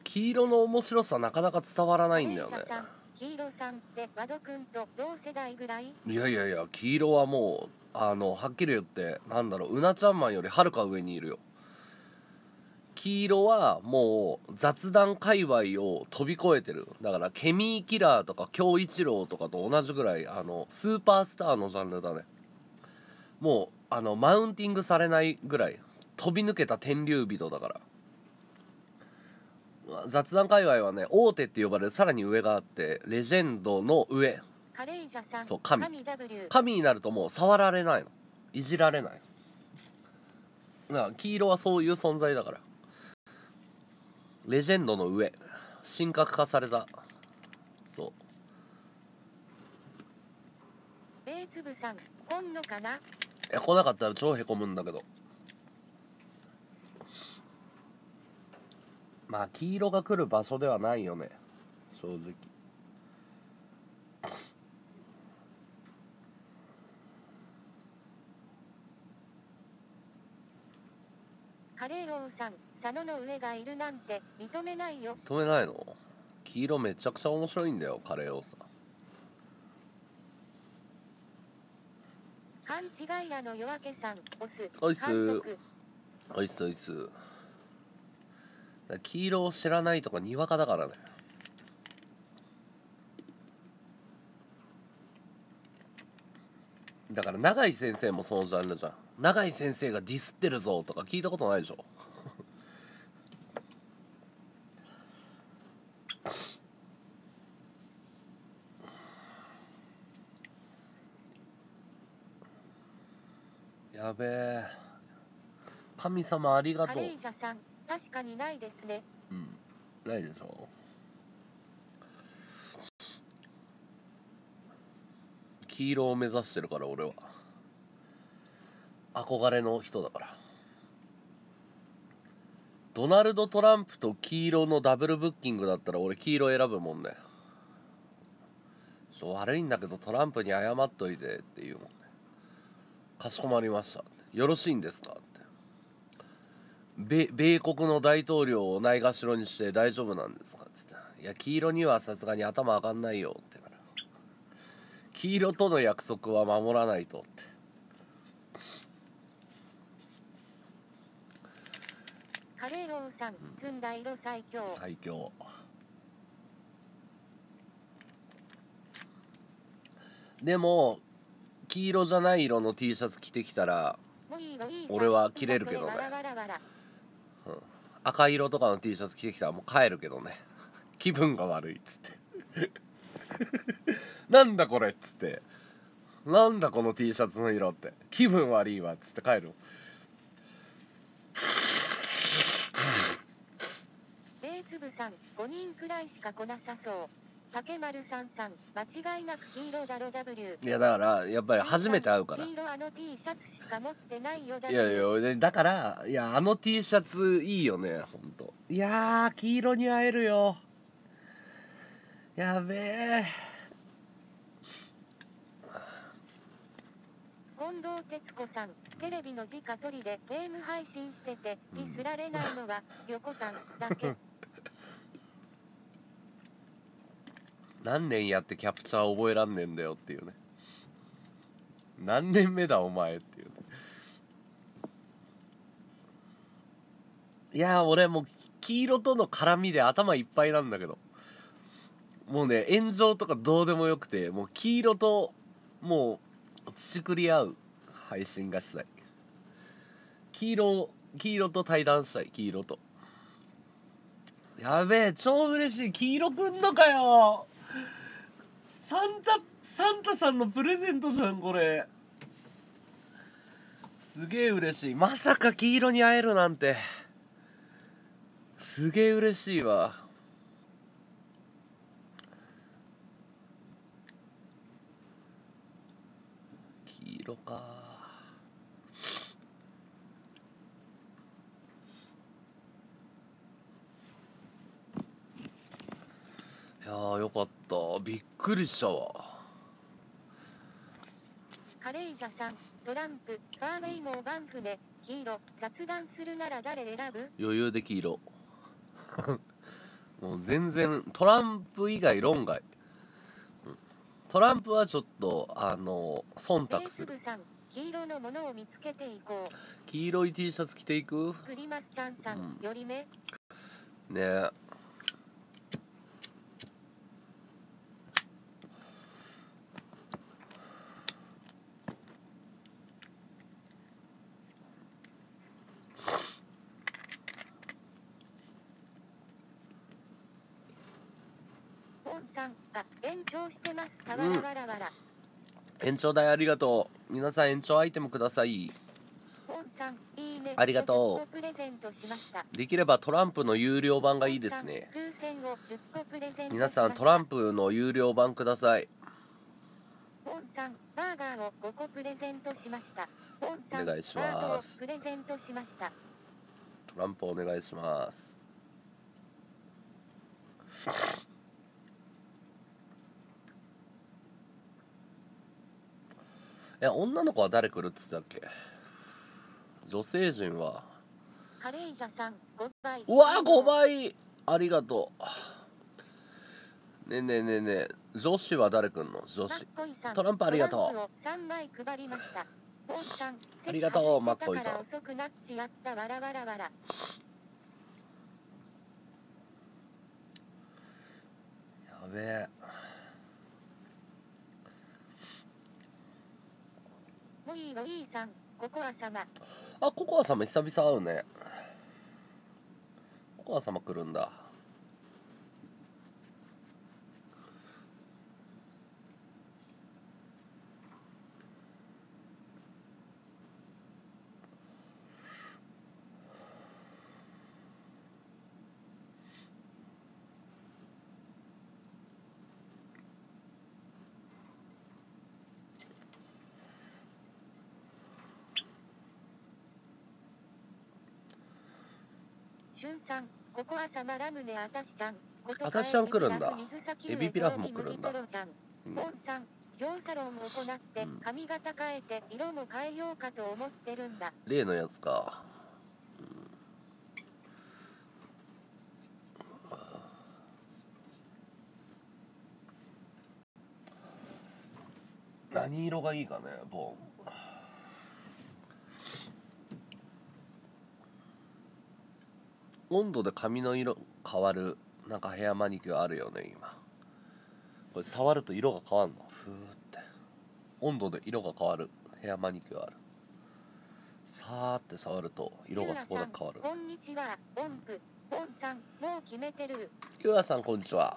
黄色の面白さなかなか伝わらないんだよね。 黄色さんって和田くんと同世代ぐらい？ いやいやいや、黄色はもうはっきり言ってうなちゃんマンよりはるか上にいるよ。黄色はもう雑談界隈を飛び越えてる。だからケミーキラーとか京一郎とかと同じぐらいスーパースターのジャンルだね。もうマウンティングされないぐらい飛び抜けた天竜人だから。雑談界隈はね、大手って呼ばれるさらに上があって、レジェンドの上、 カレイジャさん、 そう神になるともう触られないの、いじられない。だから黄色はそういう存在だから。レジェンドの上、神格化された。そう。 ベイツブさん、来んのかな？いや、来なかったら超へこむんだけど。まあ黄色が来る場所ではないよね、正直。 カレー王さん、佐野の上がいるなんて認めないよ。 認めないの？黄色めちゃくちゃ面白いんだよ、カレー王さん。 勘違い屋の夜明けさん、オスおいっすおいっすおいっす。黄色を知らないとかにわかだからね。だから永井先生もそのジャンルじゃん。永井先生がディスってるぞとか聞いたことないでしょ。やべえ、神様ありがとう。 カレイジャさん、確かにないですね。 うん、ないでしょ。黄色を目指してるから俺は。憧れの人だから。ドナルド・トランプと黄色のダブルブッキングだったら俺黄色選ぶもんね。悪いんだけどトランプに謝っといてっていうもんね。かしこまりました。よろしいんですかって。米国の大統領をないがしろにして大丈夫なんですかって言って。いや黄色にはさすがに頭上がんないよってから。黄色との約束は守らないとって。 カレー王さん、ずんだ色最強。 最強。でも黄色じゃない色の T シャツ着てきたら俺は着れるけどね、うん、赤色とかの T シャツ着てきたらもう帰るけどね。気分が悪いっつってなんだこれっつって、なんだこの T シャツの色って気分悪いわっつって帰る。 ベイツブさん、5人くらいしか来なさそう。竹丸さんさん、間違いなく黄色だろ W。 いやだからやっぱり初めて会うから。 黄色T シャツしか持ってないよ。 いやいやだからT シャツいいよねほんと。いや黄色に会えるよ。やべえ。 近藤徹子さん、テレビの直撮りでゲーム配信しててディスられないのはリョコタンだけ。 何年やってキャプチャー覚えらんねんだよっていうね。何年目だお前っていうね。いや俺もう黄色との絡みで頭いっぱいなんだけど、もうね炎上とかどうでもよくて、もう黄色ともうちくり合う配信がしたい。黄色と対談したい。黄色と。やべえ超嬉しい。黄色くんのかよ。サンタさんのプレゼントじゃんこれ。すげえ嬉しい。まさか黄色に会えるなんてすげえ嬉しいわ。黄色か。いやーよかった。びっくりしたわ。 カレイジャさん、トランプ、ファーウェイもバンフで黄色、雑談するなら誰選ぶ？ 余裕で黄色もう全然トランプ以外論外。トランプはちょっと忖度する。 黄色のものを見つけていこう。 黄色い T シャツ着ていく。 クリマスちゃんさん、より目。 ねえ。 さん、延長してます。わらわらわら。 延長代ありがとう。皆さん延長アイテムください。 さん、いいね。 ありがとう。 プレゼントしました。 できればトランプの有料版がいいですね。皆さんトランプの有料版ください。 さん、バーガーを5個プレゼントしました。 お願いします。 プレゼントしました。 トランプお願いします。女の子は誰来るっつったっけ。女性陣はカレイジャさん5倍。 うわ5倍ありがとう。ねえねえねえねえ、女子は誰来んの。女子トランプありがとう。 3枚配りました。 ありがとうマッコイさん。 遅くなっちやったわらわらわら。 やべえ。 もういいのいいさん、ココア様。 ココア様久々会うね。ココア様来るんだ。 しゅんさん、ココア様ラムネあたしちゃん。 あたしちゃん来るんだ。エビピラフも来るんだ。 ポンさん、今日サロンを行って髪型変えて色も変えようかと思ってるんだ。 例のやつか。何色がいいかね、ボン。温度で髪の色変わるなんかヘアマニキュアあるよね今。これ触ると色が変わるの。ふーって温度で色が変わるヘアマニキュアある。さーって触ると色がそこで変わる。 こんにちは。音符ポンさんもう決めてる。 ゆあさんこんにちは。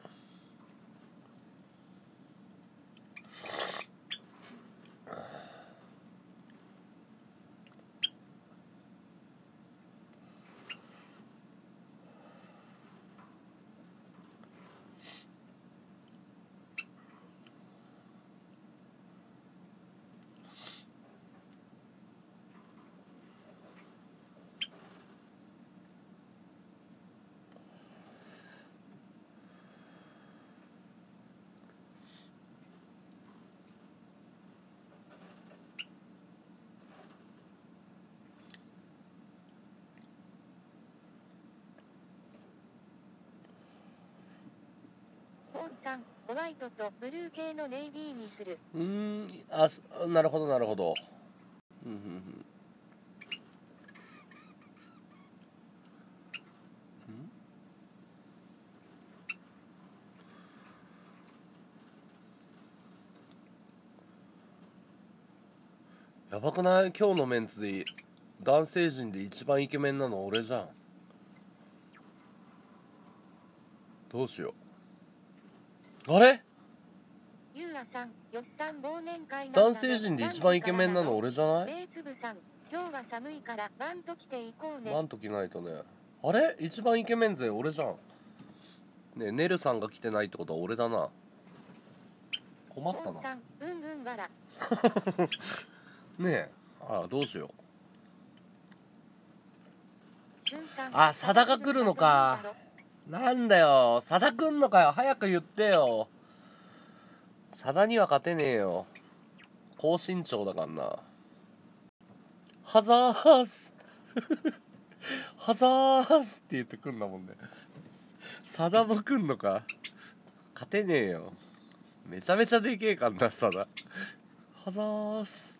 さん、ホワイトとブルー系のネイビーにする。 なるほどなるほど。やばくない？今日のメンツで男性陣で一番イケメンなの俺じゃん。どうしよう。あれ？ ゆうあさん、よっさん忘年会の男性陣で一番イケメンなの俺じゃない？ ベーツブさん、今日は寒いからマント着ていこうね。 マント着ないとね。あれ？一番イケメン勢俺じゃん。ねえ、ネルさんが来てないってことは俺だな。困ったな。 さん、わら。 ねえ、どうしよう。 しゅんさん、 佐田が来るのか。なんだよ、佐田来んのかよ。早く言ってよ。佐田には勝てねえよ。高身長だからな。ハザースハザースって言ってくんだもんね。 サダも来んのか。勝てねえよ。めちゃめちゃでけえかんな、サダ。はざーす。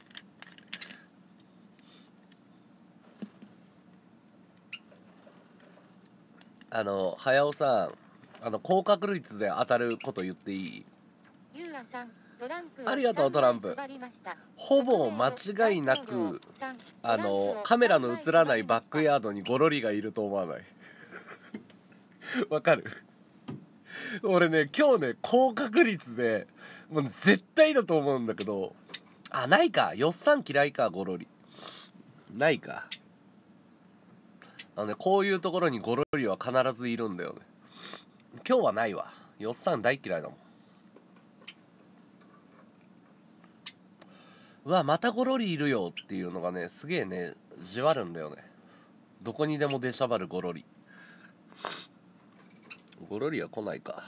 早尾さん、高確率で当たること言っていい？ ゆうあさん、トランプありがとう、トランプ。ほぼ間違いなく、カメラの映らないバックヤードにゴロリがいると思わない？わかる？俺ね、今日ね、高確率で、もう絶対だと思うんだけど、ないか。よっさん嫌いか、ゴロリ。ないか。こういうところにゴロリは必ずいるんだよね。今日はないわ。よっさん大嫌いだもん。うわ、またゴロリいるよっていうのがね、すげえね、じわるんだよね。どこにでも出しゃばるゴロリ。ゴロリは来ないか。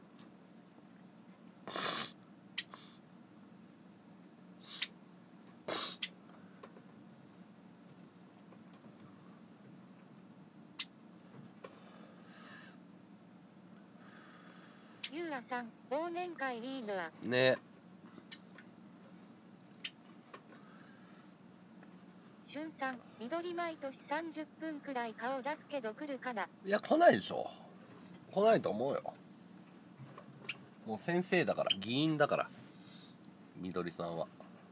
ゆうあさん、忘年会いいのはね。 しゅんさん、緑毎年30分くらい顔出すけど来るかな。 いや、来ないでしょ。来ないと思うよ。もう先生だから、議員だから、緑さんは。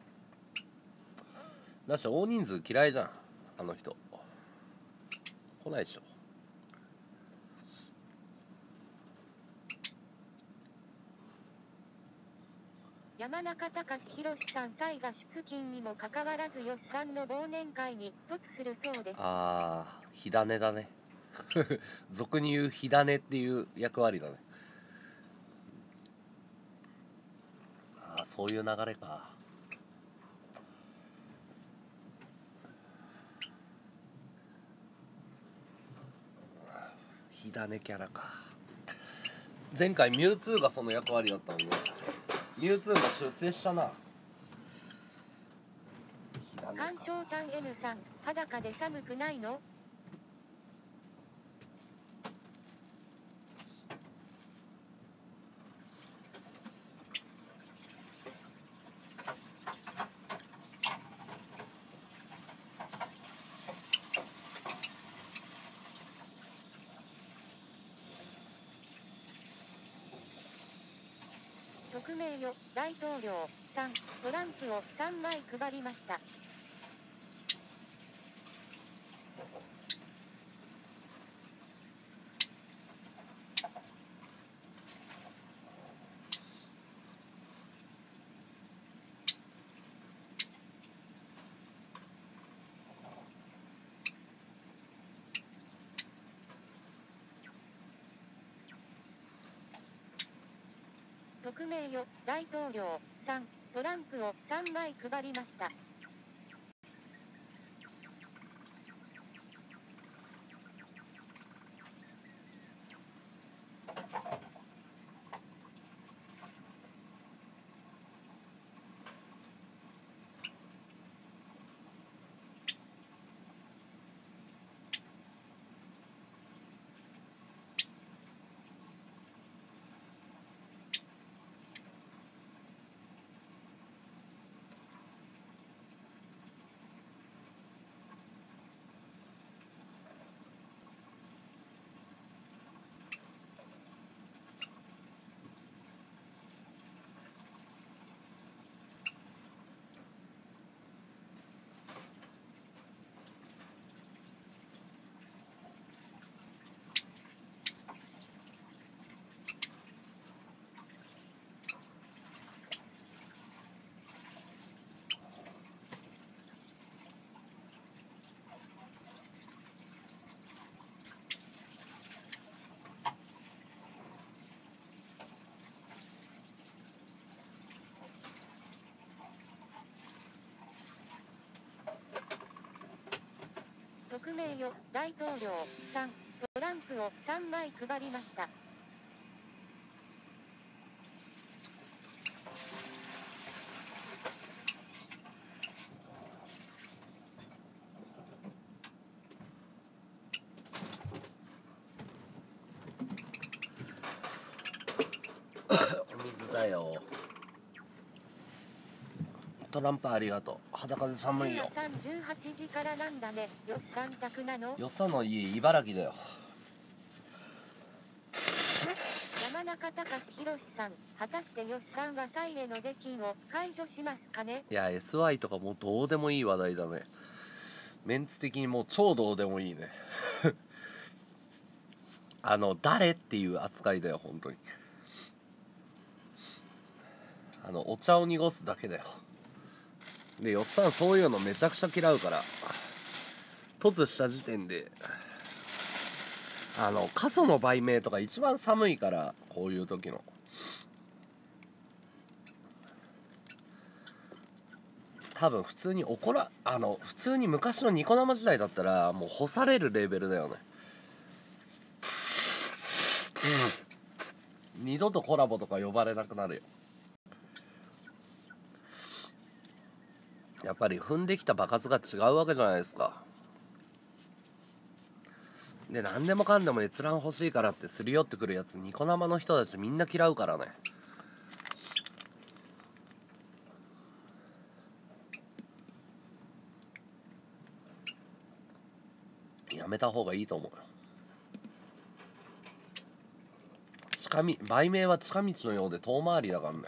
だし大人数嫌いじゃん、あの人。来ないでしょ。 山中隆弘さん歳が出勤にもかかわらずよっさんの忘年会に突するそうです。 火種だね。俗に言う火種っていう役割だね。そういう流れか。火種キャラか。前回ミュウツーがその役割だったんで、ミュウツーも出世したな。 鑑賞ちゃん N さん、裸で寒くないの？匿名よ、大統領さん、トランプを3枚配りました。匿名よ、大統領さん、トランプを3枚配りました。匿名よ、大統領さん、トランプを3枚配りました。 だよ。トランプありがとう。裸で寒いよ。 18時からなんだね。よっさん宅なの？ よっさんの家茨城だよ。 山中隆弘さん、果たしてよっさんは債への出金を解除しますかね？ いや SY とかもうどうでもいい話題だね。メンツ的にもう超どうでもいいね。誰っていう扱いだよ本当に。お茶を濁すだけだよ。でよっさんそういうのめちゃくちゃ嫌うから、突した時点で過疎の売名とか一番寒いから、こういう時の多分普通に普通に昔のニコ生時代だったらもう干されるレベルだよね。二度とコラボとか呼ばれなくなるよ。やっぱり踏んできた場数が違うわけじゃないですか。で何でもかんでも閲覧欲しいからってすり寄ってくるやつ、ニコ生の人たちみんな嫌うからね。やめた方がいいと思うよ。売名は近道のようで遠回りだからね。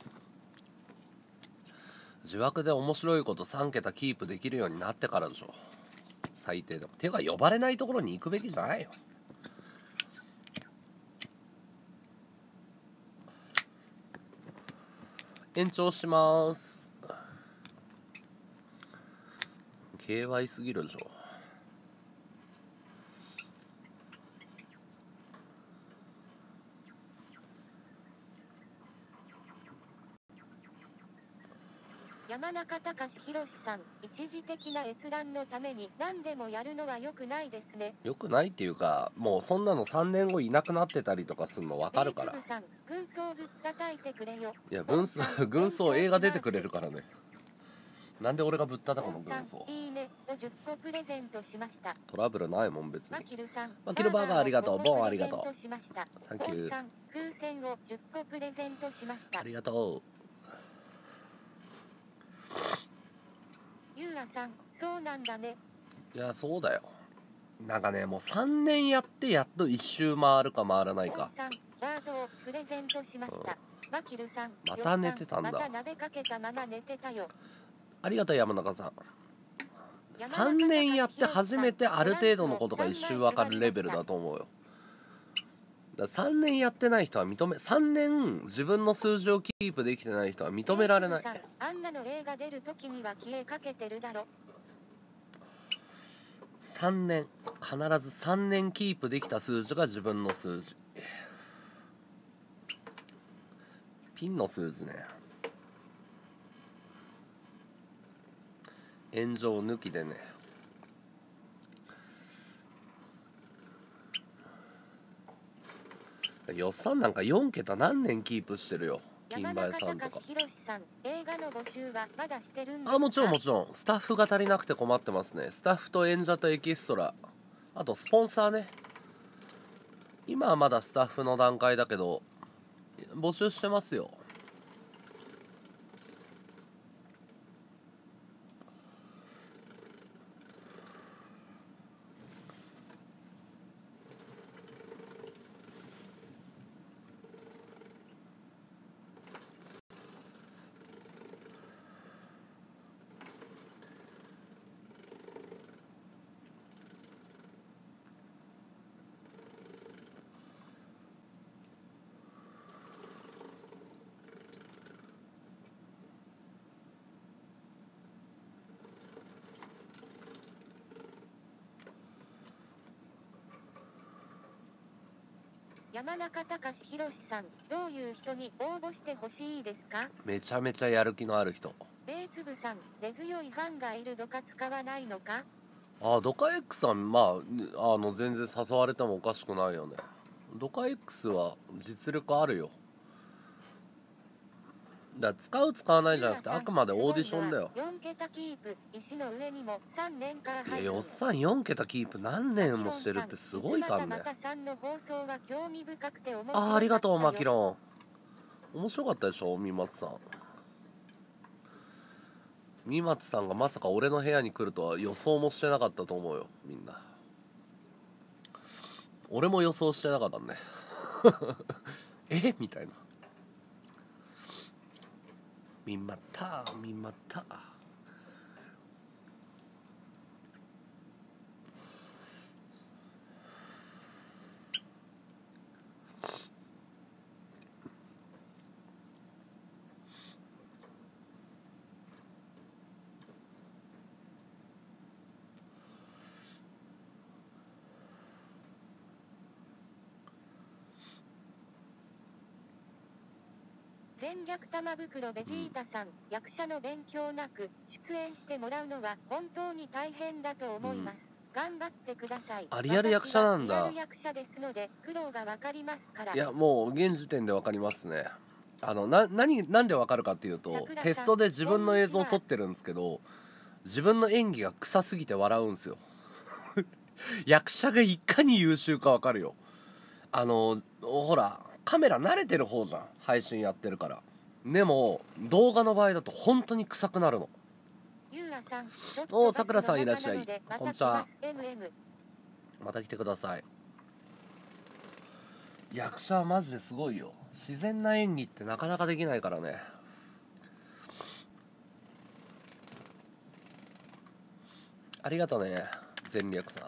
自枠で面白いこと3桁キープできるようになってからでしょ、最低でも。ていうか呼ばれないところに行くべきじゃないよ。延長します。 KY すぎるでしょ。 山中隆弘さん、一時的な閲覧のために何でもやるのは良くないですね。 良くないっていうか、もうそんなの3年後いなくなってたりとかするの分かるから。 さん、軍曹ぶったたいてくれよ。 いや軍曹映画出てくれるからね。なんで俺がぶったたくの軍曹。 いいねを10個プレゼントしました。 トラブルないもん別に。 マキルさん、 マキルバーガーありがとう。ボンありがとう。 サンキュー。 風船を10個プレゼントしました。 ありがとう。 ゆうあさん、そうなんだね。 いやそうだよ。なんかねもう3年やってやっと1周回るか回らないか。 バードをプレゼントしました。マキルさん、 また寝てたんだ。 また鍋かけたまま寝てたよ。 ありがとう山中さん。3年やって初めてある程度のことが一周分かるレベルだと思うよ。だ3年やってない人は3年自分の数字をキープできてない人は認められない。 あんなの映画出る時には消えかけてるだろ。 3年必ず3年キープできた数字が自分の数字。ピンの数字ね。炎上抜きでね。よっさんなんか4桁何年キープしてるよ。金馬屋さんとか。 映画の募集はまだしてるんですか？ もちろんもちろん。スタッフが足りなくて困ってますね。スタッフと演者とエキストラ、あとスポンサーね。今はまだスタッフの段階だけど募集してますよ。 山中隆弘さん、どういう人に応募してほしいですか？ めちゃめちゃやる気のある人。 ベイツブさん、根強いファンがいるドカ使わないのか？ ドカ X さん全然誘われてもおかしくないよね。ドカ X は実力あるよ。だから使う使わないじゃなくてあくまでオーディションだよ。 4桁キープ、石の上にも3年間入る。 よっさん4桁キープ何年もしてるってすごいかんね。 ありがとうマキロン。 面白かったでしょ、三松さん。三松さんがまさか俺の部屋に来るとは予想もしてなかったと思うよ、みんな。俺も予想してなかったねみたいな。みまたみまた。 全略玉袋ベジータさん、役者の勉強なく出演してもらうのは本当に大変だと思います。頑張ってください。 リアル役者なんだ。 リアル役者ですので苦労がわかりますから。 いや、もう現時点でわかりますね。なんでわかるかっていうと、テストで自分の映像を撮ってるんですけど、自分の演技が臭すぎて笑うんですよ役者がいかに優秀かわかるよ。ほらカメラ慣れてる方じゃん、配信やってるから。でも動画の場合だと本当に臭くなるの。おお、さくらさんいらっしゃい。こんにちは。また来てください。役者はマジですごいよ。自然な演技ってなかなかできないからね。ありがとうね、全略さん。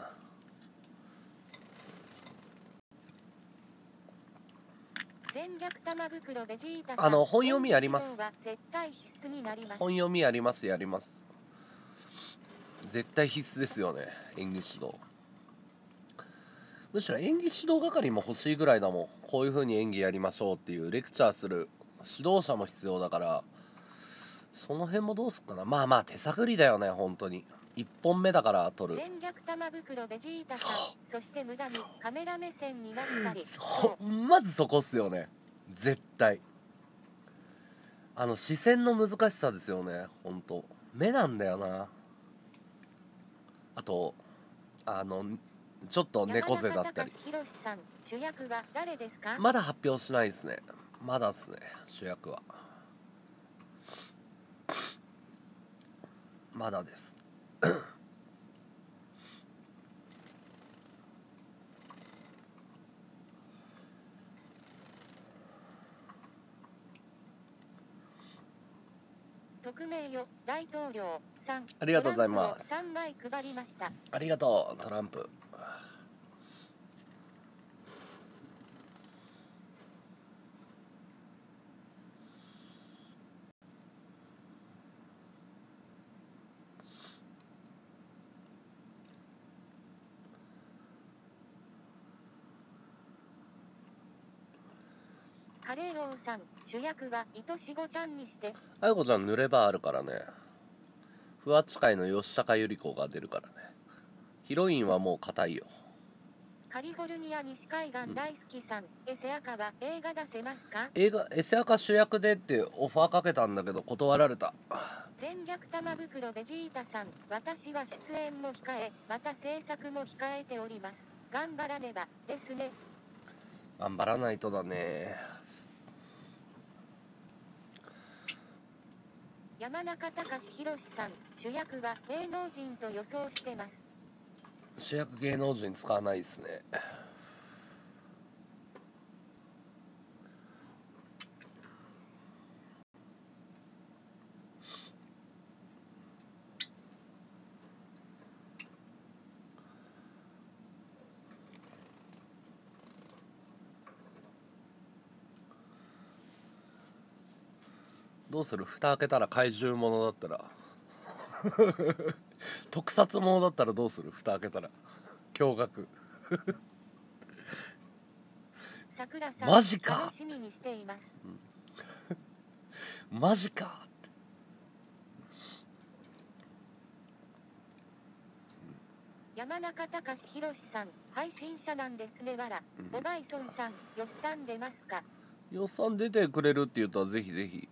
本読みやります。本読みやります、やります。絶対必須ですよね、演技指導。むしろ演技指導係も欲しいぐらいだもん。こういう風に演技やりましょうっていうレクチャーする指導者も必要だから、その辺もどうすっかな。まあまあ手探りだよね、本当に。1本目だから撮る。 全略玉袋ベジータさん、そして無駄にカメラ目線になったり。 まずそこっすよね、絶対。視線の難しさですよね、本当。目なんだよな。あとちょっと猫背だったり。まだ発表しないですね。まだっすね、主役は。まだです匿名よ大統領さん、 ありがとうございます。 3枚配りました。 ありがとうトランプ。 カレー王さん、主役は愛しごちゃんにして。 あやこちゃん塗ればあるからね。ふわっち会の吉高由里子が出るからね。ヒロインはもう硬いよ。 カリフォルニア西海岸大好きさん、エセアカは映画出せますか？ エセアカ主役でってオファーかけたんだけど断られた。 全略玉袋ベジータさん、私は出演も控え、また制作も控えております。頑張らねばですね。 頑張らないとだね。 山中隆弘さん、主役は芸能人と予想してます。 主役芸能人使わないですね。どうする？蓋開けたら怪獣ものだったら特撮ものだったらどうする？蓋開けたら驚愕桜さん、 マジか楽しみにしています、 マジか。 山中隆弘さん、配信者なんですね。わら、おバイソンさん、予算出ますか？ 予算出てくれるって言ったらぜひぜひ。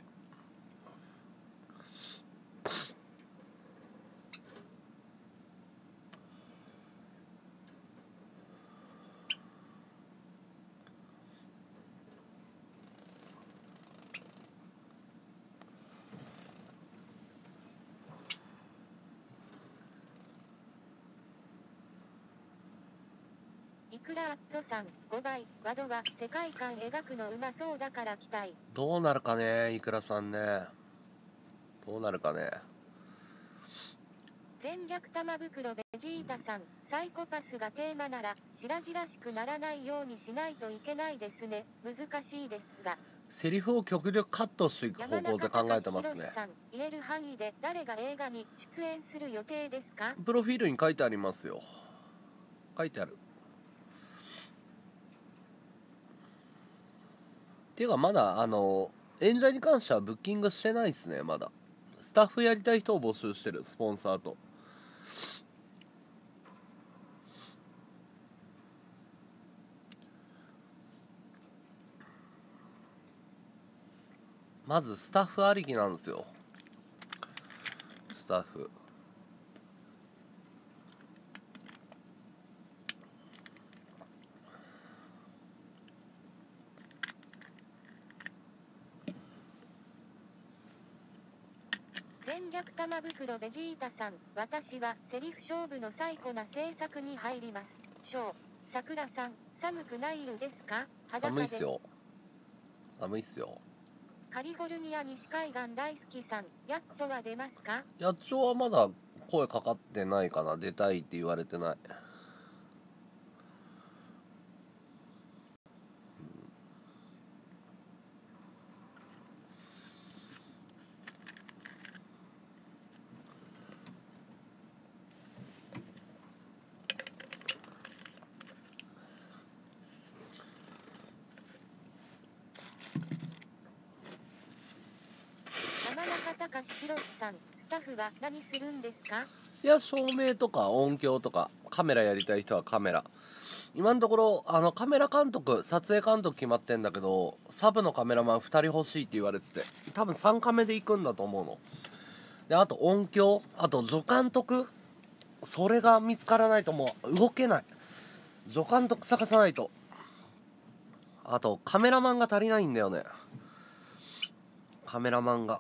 いくらアットさん5倍ワドは世界観描くのうまそうだから期待。 どうなるかね、いくらさんね。どうなるかね。 全略玉袋ベジータさん、サイコパスがテーマなら白々しくならないようにしないといけないですね。難しいですが。 セリフを極力カットしていく方向で考えてますね。 さん、言える範囲で誰が映画に出演する予定ですか？ プロフィールに書いてありますよ。書いてある。っていうかまだ演者に関してはブッキングしてないですね。まだスタッフやりたい人を募集してる、スポンサーと。まずスタッフありきなんですよ。スタッフ全略玉袋ベジータさん、私はセリフ勝負の最古な制作に入ります。さくらさん、寒くないですか？ 寒いっすよ。寒いっすよ。 カリフォルニア西海岸大好きさん、ヤッチョは出ますか？ ヤッチョはまだ声かかってないかな。出たいって言われてない。 高橋宏さん、スタッフは何するんですか？ いや、照明とか音響とかカメラやりたい人はカメラ。今のところカメラ監督、撮影監督決まってんだけど、サブのカメラマン2人欲しいって言われてて、多分3カメで行くんだと思うので、あと音響、あと助監督、それが見つからないともう動けない。助監督探さないと。あとカメラマンが足りないんだよね。カメラマンが。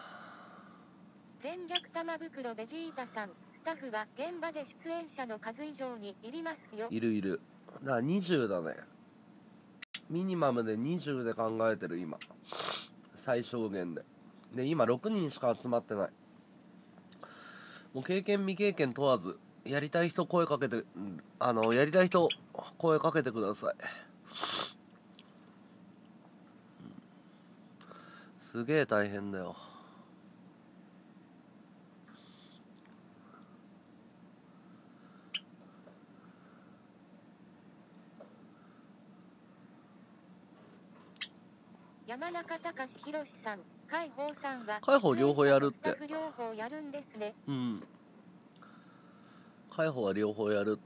全略玉袋ベジータさん、スタッフは現場で出演者の数以上にいりますよ。 いる。だから20だね。ミニマムで20で考えてる今。最小限で。で、今6人しか集まってない。もう経験未経験問わず、やりたい人声かけて、やりたい人声かけてください。すげえ大変だよ。 山中隆弘さん、海宝さんは海宝両方やるって。 スタッフ両方やるんですね。 うん。海宝は両方やるって。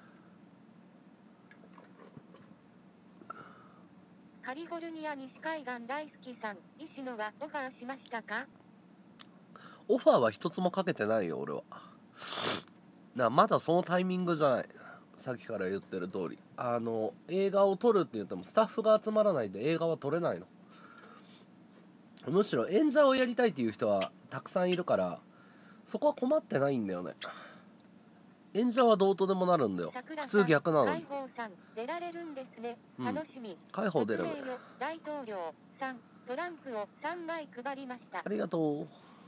カリフォルニア西海岸大好きさん、石野はオファーしましたか？ オファーは一つもかけてないよ俺は。まだそのタイミングじゃない。さっきから言ってる通り、映画を撮るって言ってもスタッフが集まらないで映画は撮れないの。むしろ演者をやりたいっていう人はたくさんいるから、そこは困ってないんだよね。演者はどうとでもなるんだよ。普通逆なのに。 海宝さん出られるんですね。楽しみ。 海宝出る。 大統領さん、トランプを3枚配りました。 ありがとう。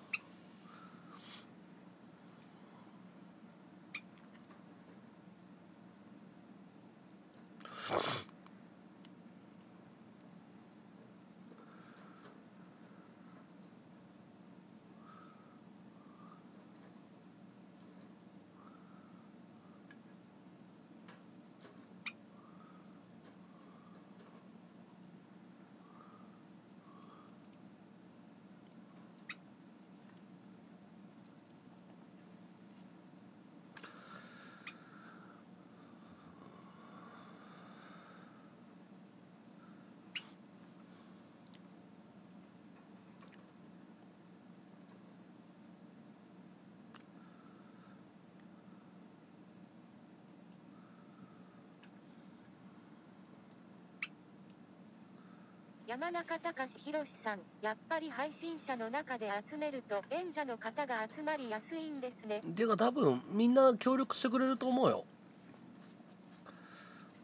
山中隆弘さん、やっぱり配信者の中で集めると演者の方が集まりやすいんですね。 ていうか多分みんな協力してくれると思うよ。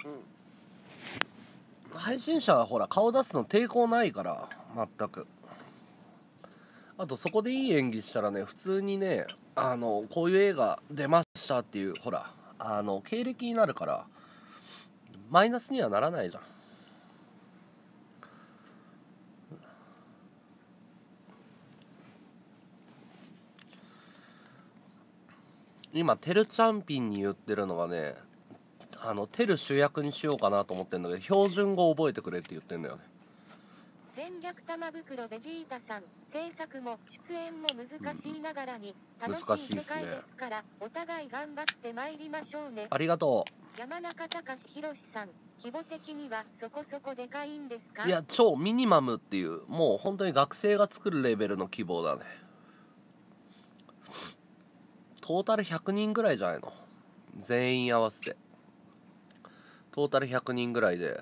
配信者はほら顔出すの抵抗ないから全く。あとそこでいい演技したらね、普通にねこういう映画出ましたっていうほら経歴になるからマイナスにはならないじゃん。今テルチャンピンに言ってるのがね、テル主役にしようかなと思ってるんだけど、標準語覚えてくれって言ってんだよね。 全略玉袋ベジータさん、制作も出演も難しいながらに楽しい世界ですから、お互い頑張ってまいりましょうね。 ありがとう。山中隆弘さん、規模的にはそこそこでかいんですか？ いや、超ミニマムっていう、もう本当に学生が作るレベルの希望だね。トータル100人ぐらいじゃないの、全員合わせて。トータル100人ぐらいで、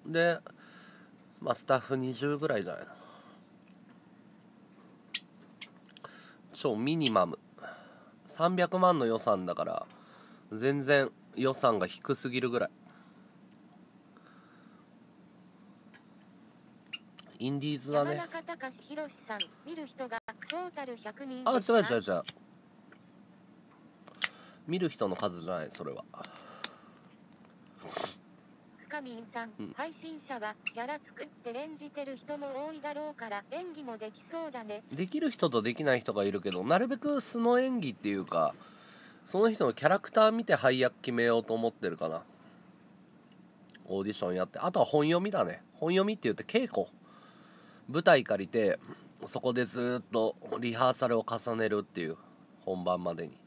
スタッフ20ぐらいじゃないの。超ミニマム。300万の予算だから全然予算が低すぎるぐらい。インディーズだね。 山中隆弘さん、見る人がトータル100人ですか？ 違う見る人の数じゃない、それは。 深見さん、配信者はキャラ作って演じてる人も多いだろうから演技もできそうだね。 できる人とできない人がいるけど、なるべく素の演技っていうかその人のキャラクター見て配役決めようと思ってるかな。オーディションやって、あとは本読みだね。本読みって言って稽古、舞台借りてそこでずっとリハーサルを重ねるっていう、本番までに。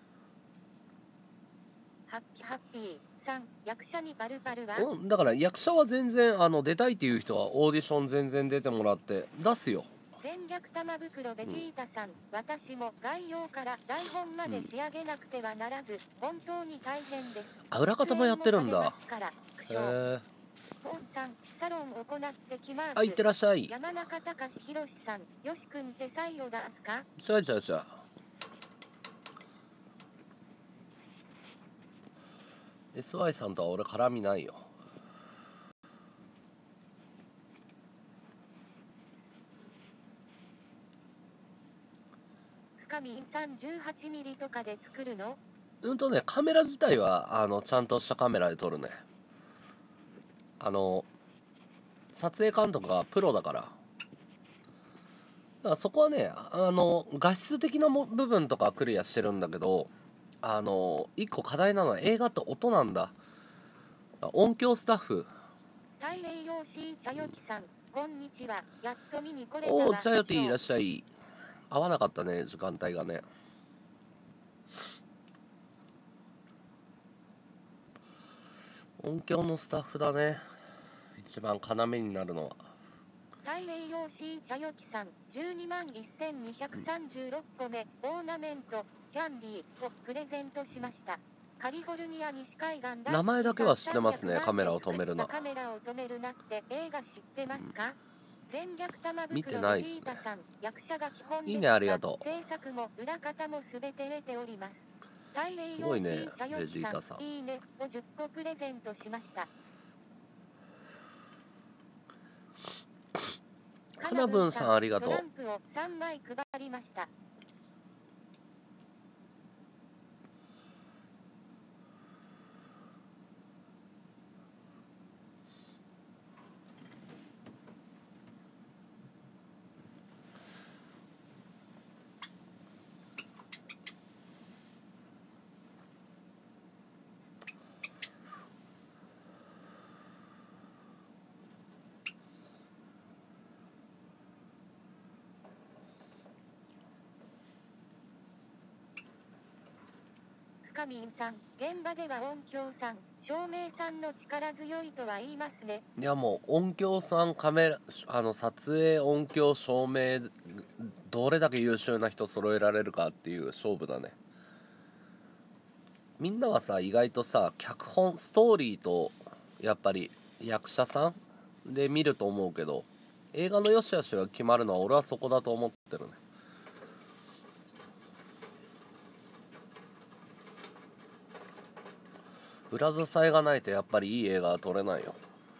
ハッピーさん、役者にバルバルは？ だから役者は全然出たいっていう人はオーディション全然出てもらって出すよ。 全略玉袋ベジータさん、私も概要から台本まで仕上げなくてはならず、本当に大変です。 裏方もやってるんだ。 へえ。ポンさん、サロン行ってきます。 いってらっしゃい。 山中隆弘さん、よしくんってサイを出すか？ 違う。SY さんとは俺絡みないよ。 深見さん18ミリとかで作るの？ カメラ自体はちゃんとしたカメラで撮るね。撮影監督がプロだから。だからそこはね、画質的な部分とかクリアしてるんだけど、一個課題なのは映画と音なんだ。音響スタッフ。 大栄養士茶よきさん、こんにちは。やっと見に来れたわ。 おー、茶よきいらっしゃい。合わなかったね、時間帯がね。音響のスタッフだね、一番要になるのは。 大栄養士茶よきさん、12万1236個目オーナメントキャンディーをプレゼントしました。カリフォルニア西海岸大好きさん、 名前だけは知ってますね。カメラを止めるな。 カメラを止めるなって映画知ってますか？全略玉袋ベジータさん、役者が基本ですが、 いいね、ありがとう。 制作も裏方もすべて得ております。大栄養士茶よきさん、いいねを10個プレゼントしました。 かなぶんさん、ありがとう。 トランプを3枚配りました。深見さん、現場では音響さん、照明さんの力強いとは言いますね。 いや、もう音響さん、カメラ撮影、音響、照明、どれだけ優秀な人揃えられるかっていう勝負だね。みんなはさ、意外とさ、脚本ストーリーとやっぱり役者さんで見ると思うけど、映画の良し悪しが決まるのは俺はそこだと思ってるね。 裏支えがないとやっぱりいい映画は撮れないよ。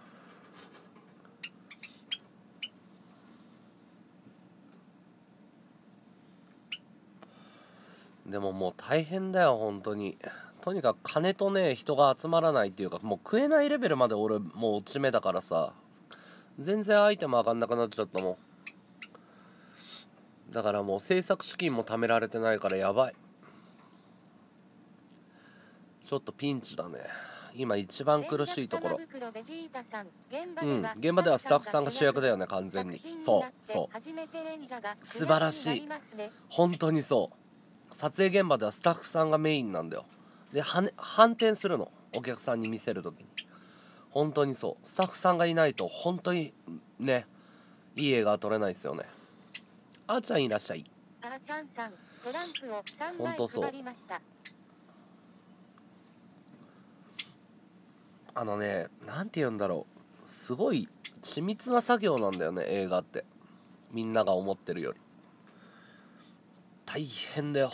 でももう大変だよ本当に。とにかく金とね人が集まらないっていうか、もう食えないレベルまで俺もう落ち目だからさ、全然アイテム上がんなくなっちゃったもん。だからもう制作資金も貯められてないからやばい。ちょっとピンチだね今一番苦しいところ。現場ではスタッフさんが主役だよね完全に。そうそう素晴らしい、本当にそう。撮影現場ではスタッフさんがメインなんだよ。で反転するの、お客さんに見せるときに。本当にそう、スタッフさんがいないと本当にねいい映画は撮れないですよね。あーちゃんいらっしゃい。 あーちゃんさんトランプを3枚配りました。 なんて言うんだろう、すごい緻密な作業なんだよね映画って。みんなが思ってるより大変だよ。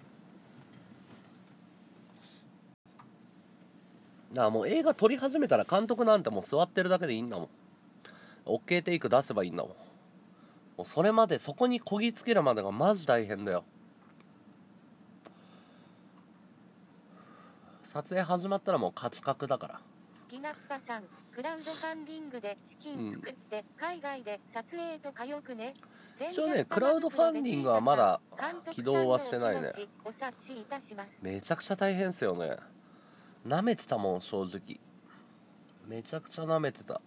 だからもう映画撮り始めたら監督なんてもう座ってるだけでいいんだもん。 OK テイク出せばいいんだもん。もうそれまでそこにこぎつけるまでがマジ大変だよ。撮影始まったらもうカチカクだから。 きなっぱさん、クラウドファンディングで資金作って海外で撮影とかよくね。 一応ねクラウドファンディングはまだ起動はしてないね。めちゃくちゃ大変っすよね。なめてたもん正直、めちゃくちゃなめてた。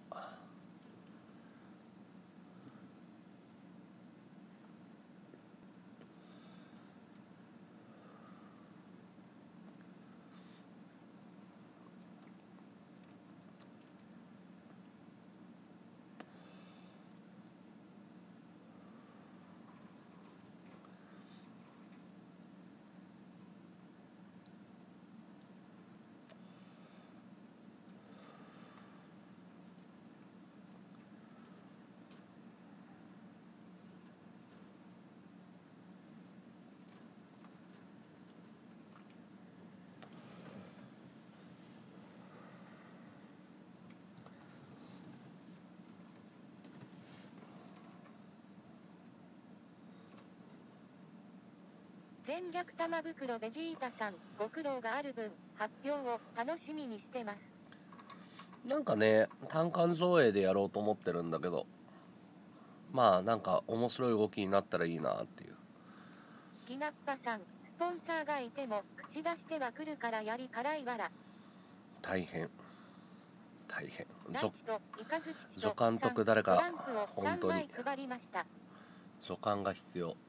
全略玉袋ベジータさん、ご苦労がある分発表を楽しみにしてます。 なんかね単館上映でやろうと思ってるんだけど、まあなんか面白い動きになったらいいなっていう。 きなっぱさん、スポンサーがいても口出してはくるからやり辛いわら。 大変大変。 助監督誰か本当に配りました。 助監が必要。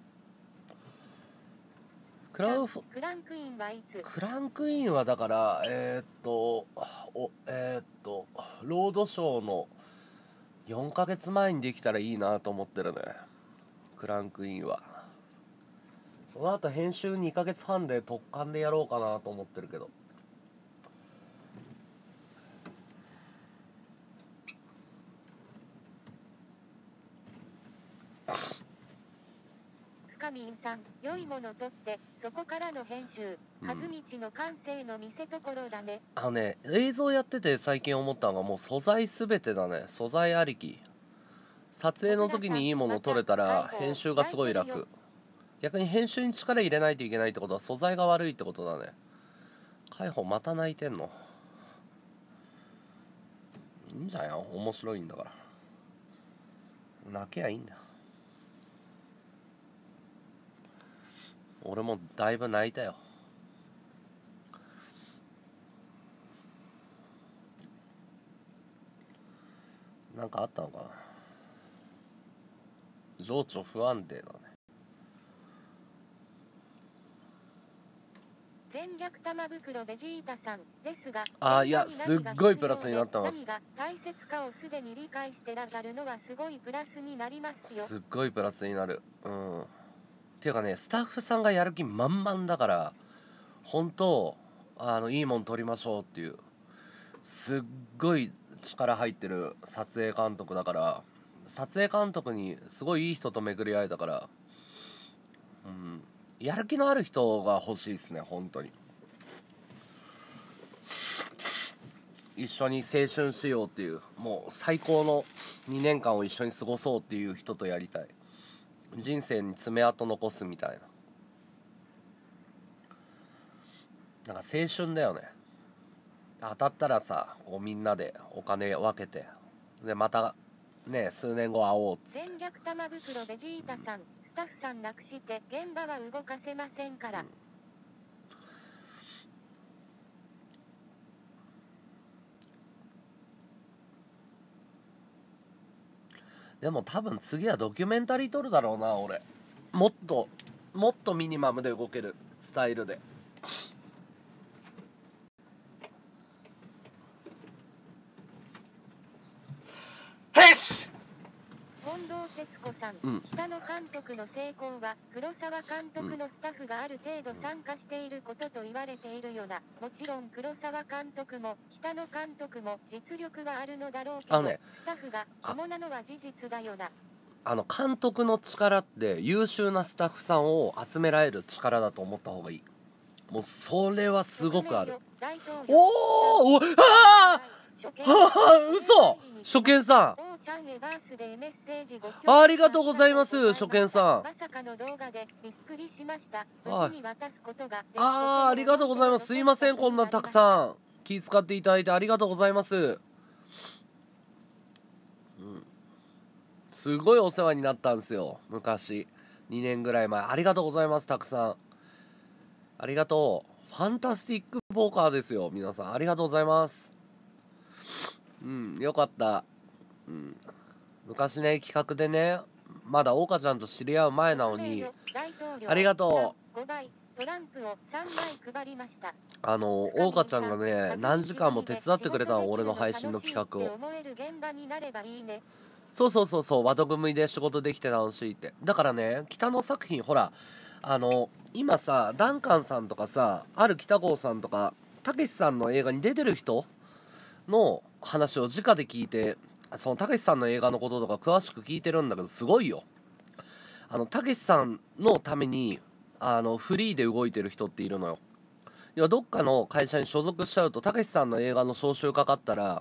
クランクインはいつ？ クランクインはだからロードショーの4ヶ月前にできたらいいなと思ってるねクランクインは。その後編集2ヶ月半で特貫でやろうかなと思ってるけど。 深見さん、良いものとってそこからの編集、和道の感性の見せ所だね。 映像やってて最近思ったのがもう素材すべてだね。素材ありき。撮影の時にいいもの撮れたら編集がすごい楽。逆に編集に力入れないといけないってことは素材が悪いってことだね。海保また泣いてんの。いいんじゃんよ、面白いんだから泣けやいいんだよ。俺もだいぶ泣いたよ。なんかあったのかな。情緒不安定だね。 全略玉袋ベジータさんですが、 いやすっごいプラスになってます。 何が大切かをすでに理解してらっしゃるのはすごいプラスになりますよ。 すっごいプラスになる。っていうかねスタッフさんがやる気満々だから本当いいもん撮りましょうっていうすっごい力入ってる撮影監督だから、撮影監督にすごいいい人と巡り会えたから、やる気のある人が欲しいですね本当に。 一緒に青春しようっていう、もう最高の2年間を一緒に過ごそうっていう人とやりたい。人生に爪痕残すみたいな、なんか青春だよね。当たったらさ、こうみんなでお金分けて、でまたね、数年後会おう。 戦略玉袋ベジータさん、スタッフさんなくして現場は動かせませんから、 でも多分次はドキュメンタリー撮るだろうな俺。もっとミニマムで動けるスタイルで。へし近藤哲子さん、北野監督の成功は黒沢監督のスタッフがある程度参加していることと言われているよな。もちろん黒沢監督も北野監督も実力はあるのだろうけど、スタッフが主なのは事実だよな。 監督の力って優秀なスタッフさんを集められる力だと思った方がいい。もうそれはすごくある。おお、ああ、嘘。初見さん、ありがとうございます。初見さん、 まさかの動画でびっくりしました。無事に渡すことができて、 ありがとうございます。すいません、こんなたくさん気遣っていただいてありがとうございます。すごいお世話になったんですよ、昔。2年ぐらい前。ありがとうございます。たくさんありがとう。ファンタスティックポーカーですよ、皆さん。ありがとうございます。よかった。昔ね、企画でね、まだ桜花ちゃんと知り合う前なのに、ありがとう。 トランプを3枚配りました。 桜花ちゃんがね、何時間も手伝ってくれたの、俺の配信の企画を。そう、輪組みで仕事できて楽しいって。だからね、北の作品、ほら、今さ、ダンカンさんとかさ、ある北郷さんとか、たけしさんの映画に出てる人の話を直で聞いて、そのたけしさんの映画のこととか詳しく聞いてるんだけど、すごいよ。たけしさんのためにフリーで動いてる人っているのよ。要はどっかの会社に所属しちゃうと、たけしさんの映画の招集かかったら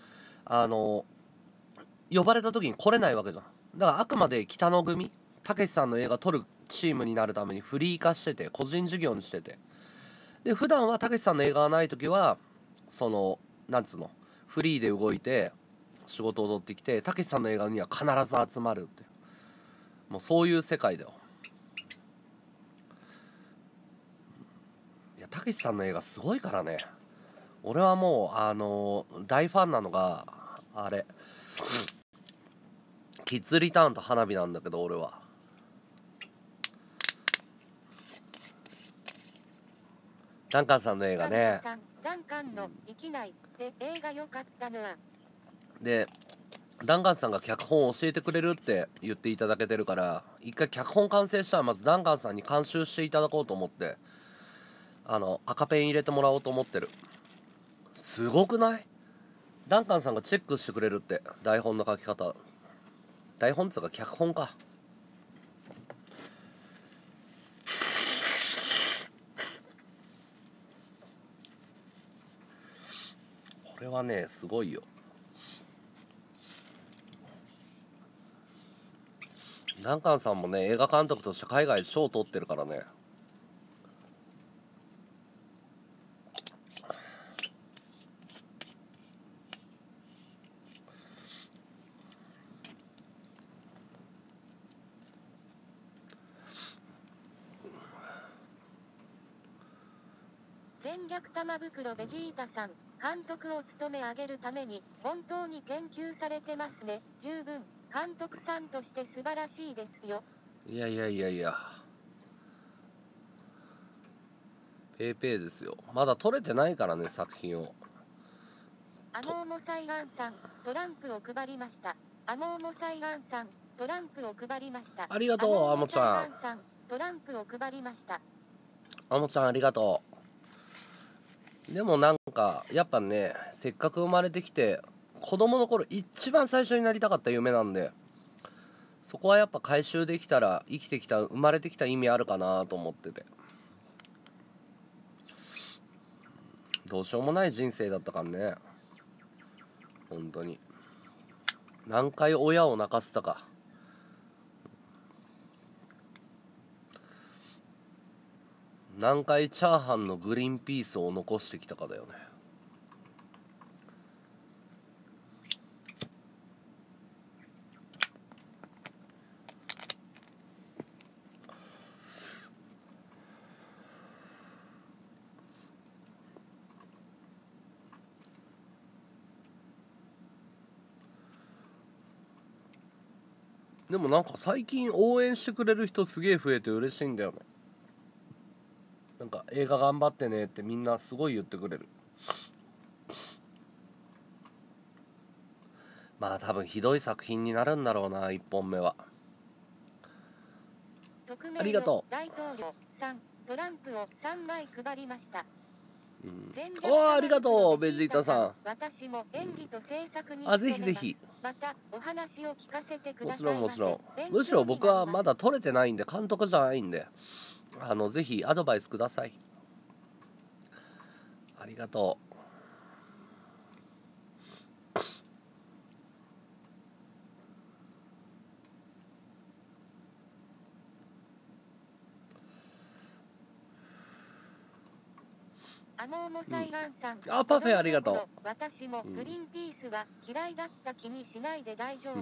呼ばれた時に来れないわけじゃん。だからあくまで北野組、たけしさんの映画撮るチームになるためにフリー化してて、個人事業にしてて、で普段はたけしさんの映画がない時はそのなんつうの、フリーで動いて仕事を取ってきて、たけしさんの映画には必ず集まるって、もうそういう世界だよ。いや、たけしさんの映画すごいからね。俺はもう大ファンなのがあれ、キッズリターンと花火なんだけど、俺はダンカンさんの映画ね。 ダンカンの生きないで映画良かったのは、 でダンカンさんが脚本を教えてくれるって言っていただけてるから、一回脚本完成したらまずダンカンさんに監修していただこうと思って、赤ペン入れてもらおうと思ってる。すごくない？ダンカンさんがチェックしてくれるって、台本の書き方、台本っつうか脚本か。これはね、すごいよ。ダンカンさんもね、映画監督として海外で賞を取ってるからね。 戦略玉袋ベジータさん、監督を務め上げるために本当に研究されてますね。十分監督さんとして素晴らしいですよ。 いやペーペーですよ。まだ撮れてないからね、作品を。 アモーモサイガンさん、トランプを配りました。アモーモサイガンさん、トランプを配りました。 ありがとう、アモちゃん。 トランプを配りました。 アモちゃん、ありがとう。でもなんかやっぱね、せっかく生まれてきて、子供の頃一番最初になりたかった夢なんで、そこはやっぱ回収できたら生きてきた、生まれてきた意味あるかなと思ってて、どうしようもない人生だったからね。 本当に何回親を泣かせたか。何回チャーハンのグリーンピースを残してきたかだよね。でもなんか最近応援してくれる人すげえ増えて嬉しいんだよね。なんか映画頑張ってねってみんなすごい言ってくれる。まあ多分ひどい作品になるんだろうな、1本目は。ありがとう。 大統領さん、トランプを3枚配りました。 ありがとうベジータさん。 私も演技と制作にぜひぜひ。 またお話を聞かせてくださいませ。 もちろんむしろ僕はまだ撮れてないんで監督じゃないんで、ぜひアドバイスください。ありがとう。 パフェありがとう。私もグリーンピースは嫌いだった気にしないで大丈夫。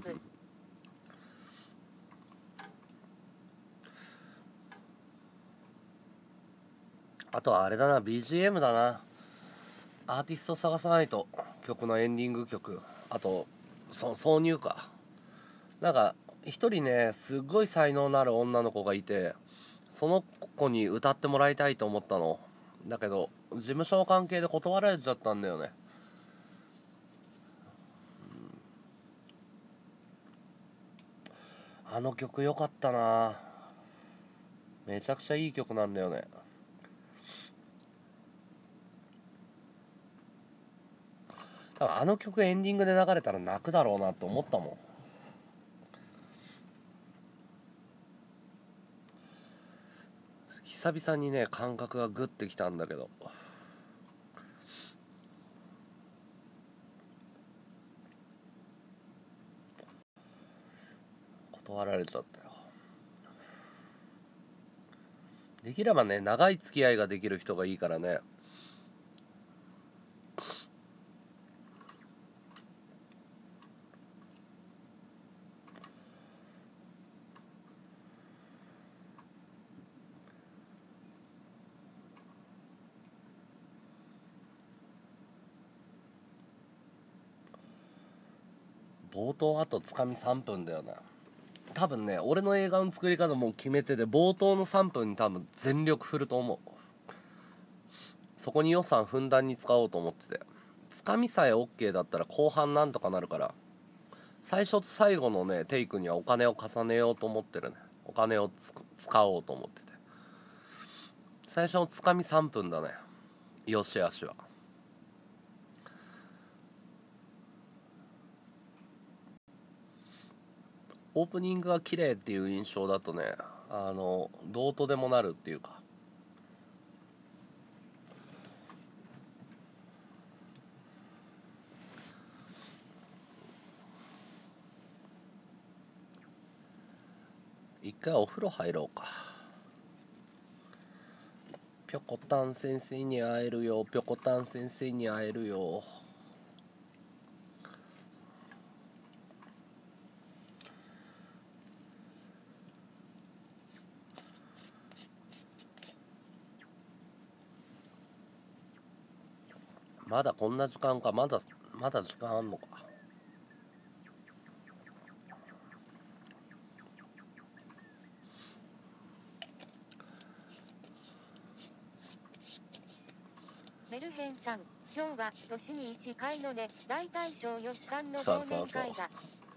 あとはあれだな、 BGM だな。アーティスト探さないと。曲のエンディング曲、あと挿入歌。なんか一人ねすっごい才能のある女の子がいて、その子に歌ってもらいたいと思ったのだけど事務所の関係で断られちゃったんだよね。あの曲良かったな。めちゃくちゃいい曲なんだよね。多分あの曲エンディングで流れたら泣くだろうなって思ったもん。久々にね感覚がグッてきたんだけど、断られちゃったよ。できればね長い付き合いができる人がいいからね。冒頭あとつかみ3分だよな。多分ね俺の映画の作り方も決めてで、冒頭の3分に多分全力振ると思う。そこに予算ふんだんに使おうと思ってて、つかみさえ OK だったら後半なんとかなるから、最初と最後のねテイクにはお金を重ねようと思ってるね。お金を使おうと思ってて、最初のつかみ3分だね、よしあしは。オープニングが綺麗っていう印象だとね、どうとでもなるっていうか。一回お風呂入ろうか。ぴょこたん先生に会えるよ、ぴょこたん先生に会えるよ。まだこんな時間か。まだ時間あんのか。 メルヘンさん、今日は年に1回のね大大小よしさんの忘年会だ。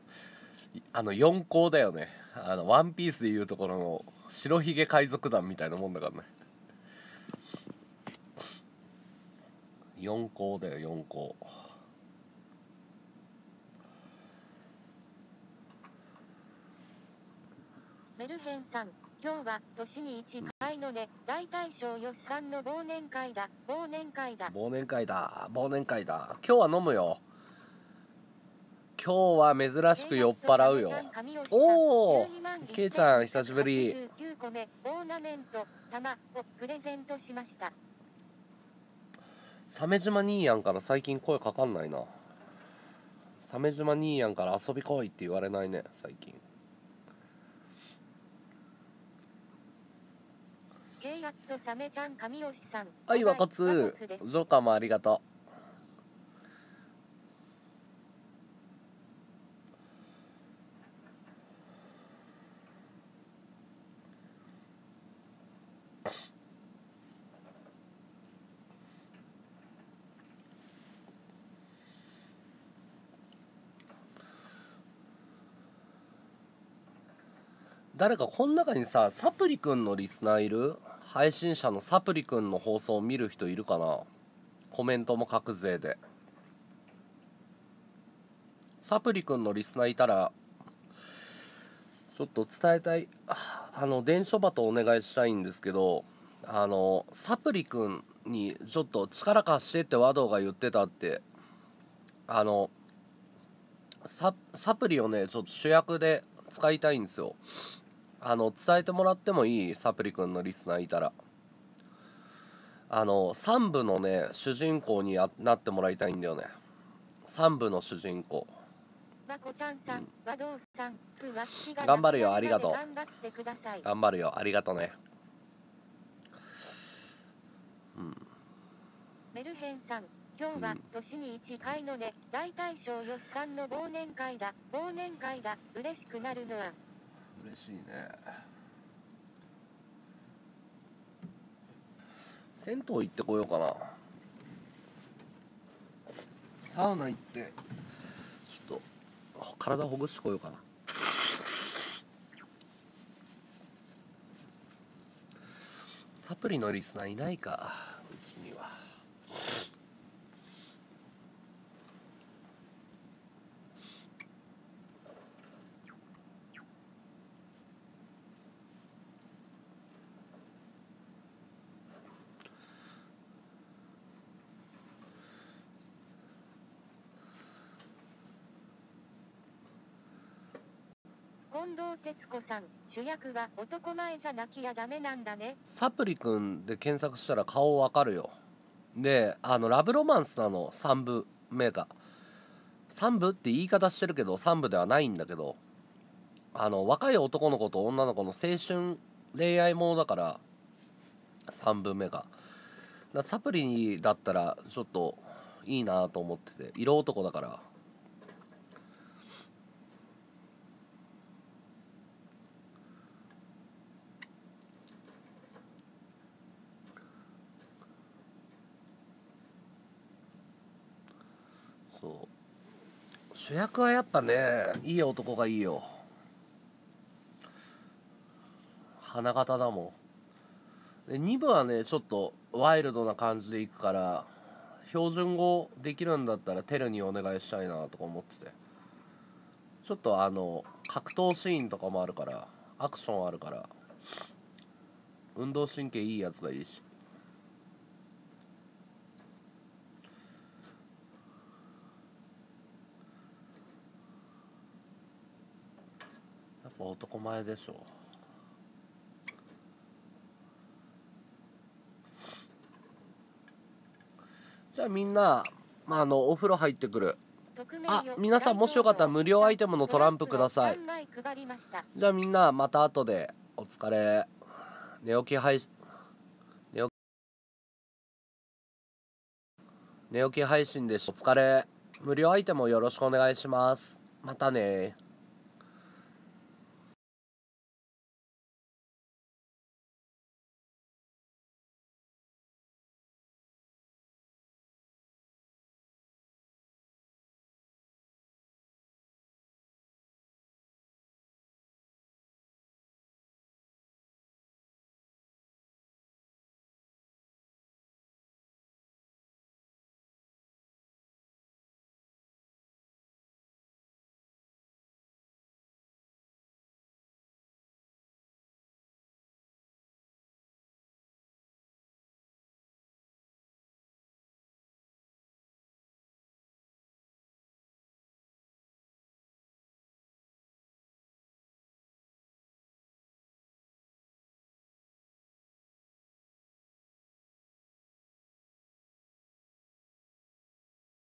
4校だよね。ワンピースでいうところの白ひげ海賊団みたいなもんだからね。4校だよ、4校。 メルヘンさん、今日は年に1回のね大大小よしさんの忘年会だ。忘年会だ。 忘年会だ。忘年会だ。今日は飲むよ。 今日は珍しく酔っ払うよ。おお、けいちゃん久しぶり。 89個目オーナメント玉をプレゼントしました。 鮫島兄やんから最近声かかんないな。鮫島兄やんから遊び来いって言われないね最近。 ケイアットサメちゃん神吉さん。 はい、和骨ジョーカーもありがとう。誰かこの中にさ、サプリくんのリスナーいる？配信者のサプリくんの放送を見る人いるかな？コメントも書くぜで。サプリくんのリスナーいたらちょっと伝えたい。伝書バトお願いしたいんですけど、サプリくんにちょっと力貸してって和道が言ってたって、サプリをねちょっと主役で使いたいんですよ。伝えてもらってもいい？サプリくんのリスナーいたら。3部のね主人公になってもらいたいんだよね。3部の主人公。 まこちゃんさん、和道さん、 頑張るよ、ありがとう。 頑張ってください。 頑張るよ、ありがとね。 メルヘンさん、今日は年に1回のね、大大小よっさんの忘年会だ、忘年会だ、嬉しくなるのは。 嬉しいね。銭湯行ってこようかな。サウナ行ってちょっと体ほぐしてこようかな。サプリのリスナーいないか、うちには。 近藤徹子さん、主役は男前じゃなきゃダメなんだね。 サプリくんで検索したら顔わかるよ。で、ラブロマンスなの3部目が。3部って言い方してるけど3部ではないんだけど、若い男の子と女の子の青春恋愛ものだから3部目が。サプリだったらちょっといいなと思ってて、色男だから。そう主役はやっぱねいい男がいいよ。花形だもん。で2部はねちょっとワイルドな感じでいくから、標準語できるんだったらテルにお願いしたいなとか思ってて、ちょっと格闘シーンとかもあるから、アクションあるから、運動神経いいやつがいいし。やっぱ男前でしょ。じゃあみんな、お風呂入ってくる。皆さんもしよかったら無料アイテムのトランプください。じゃあみんなまた後で。お疲れ。寝起き配信でしょ。お疲れ。無料アイテムをよろしくお願いします。またね。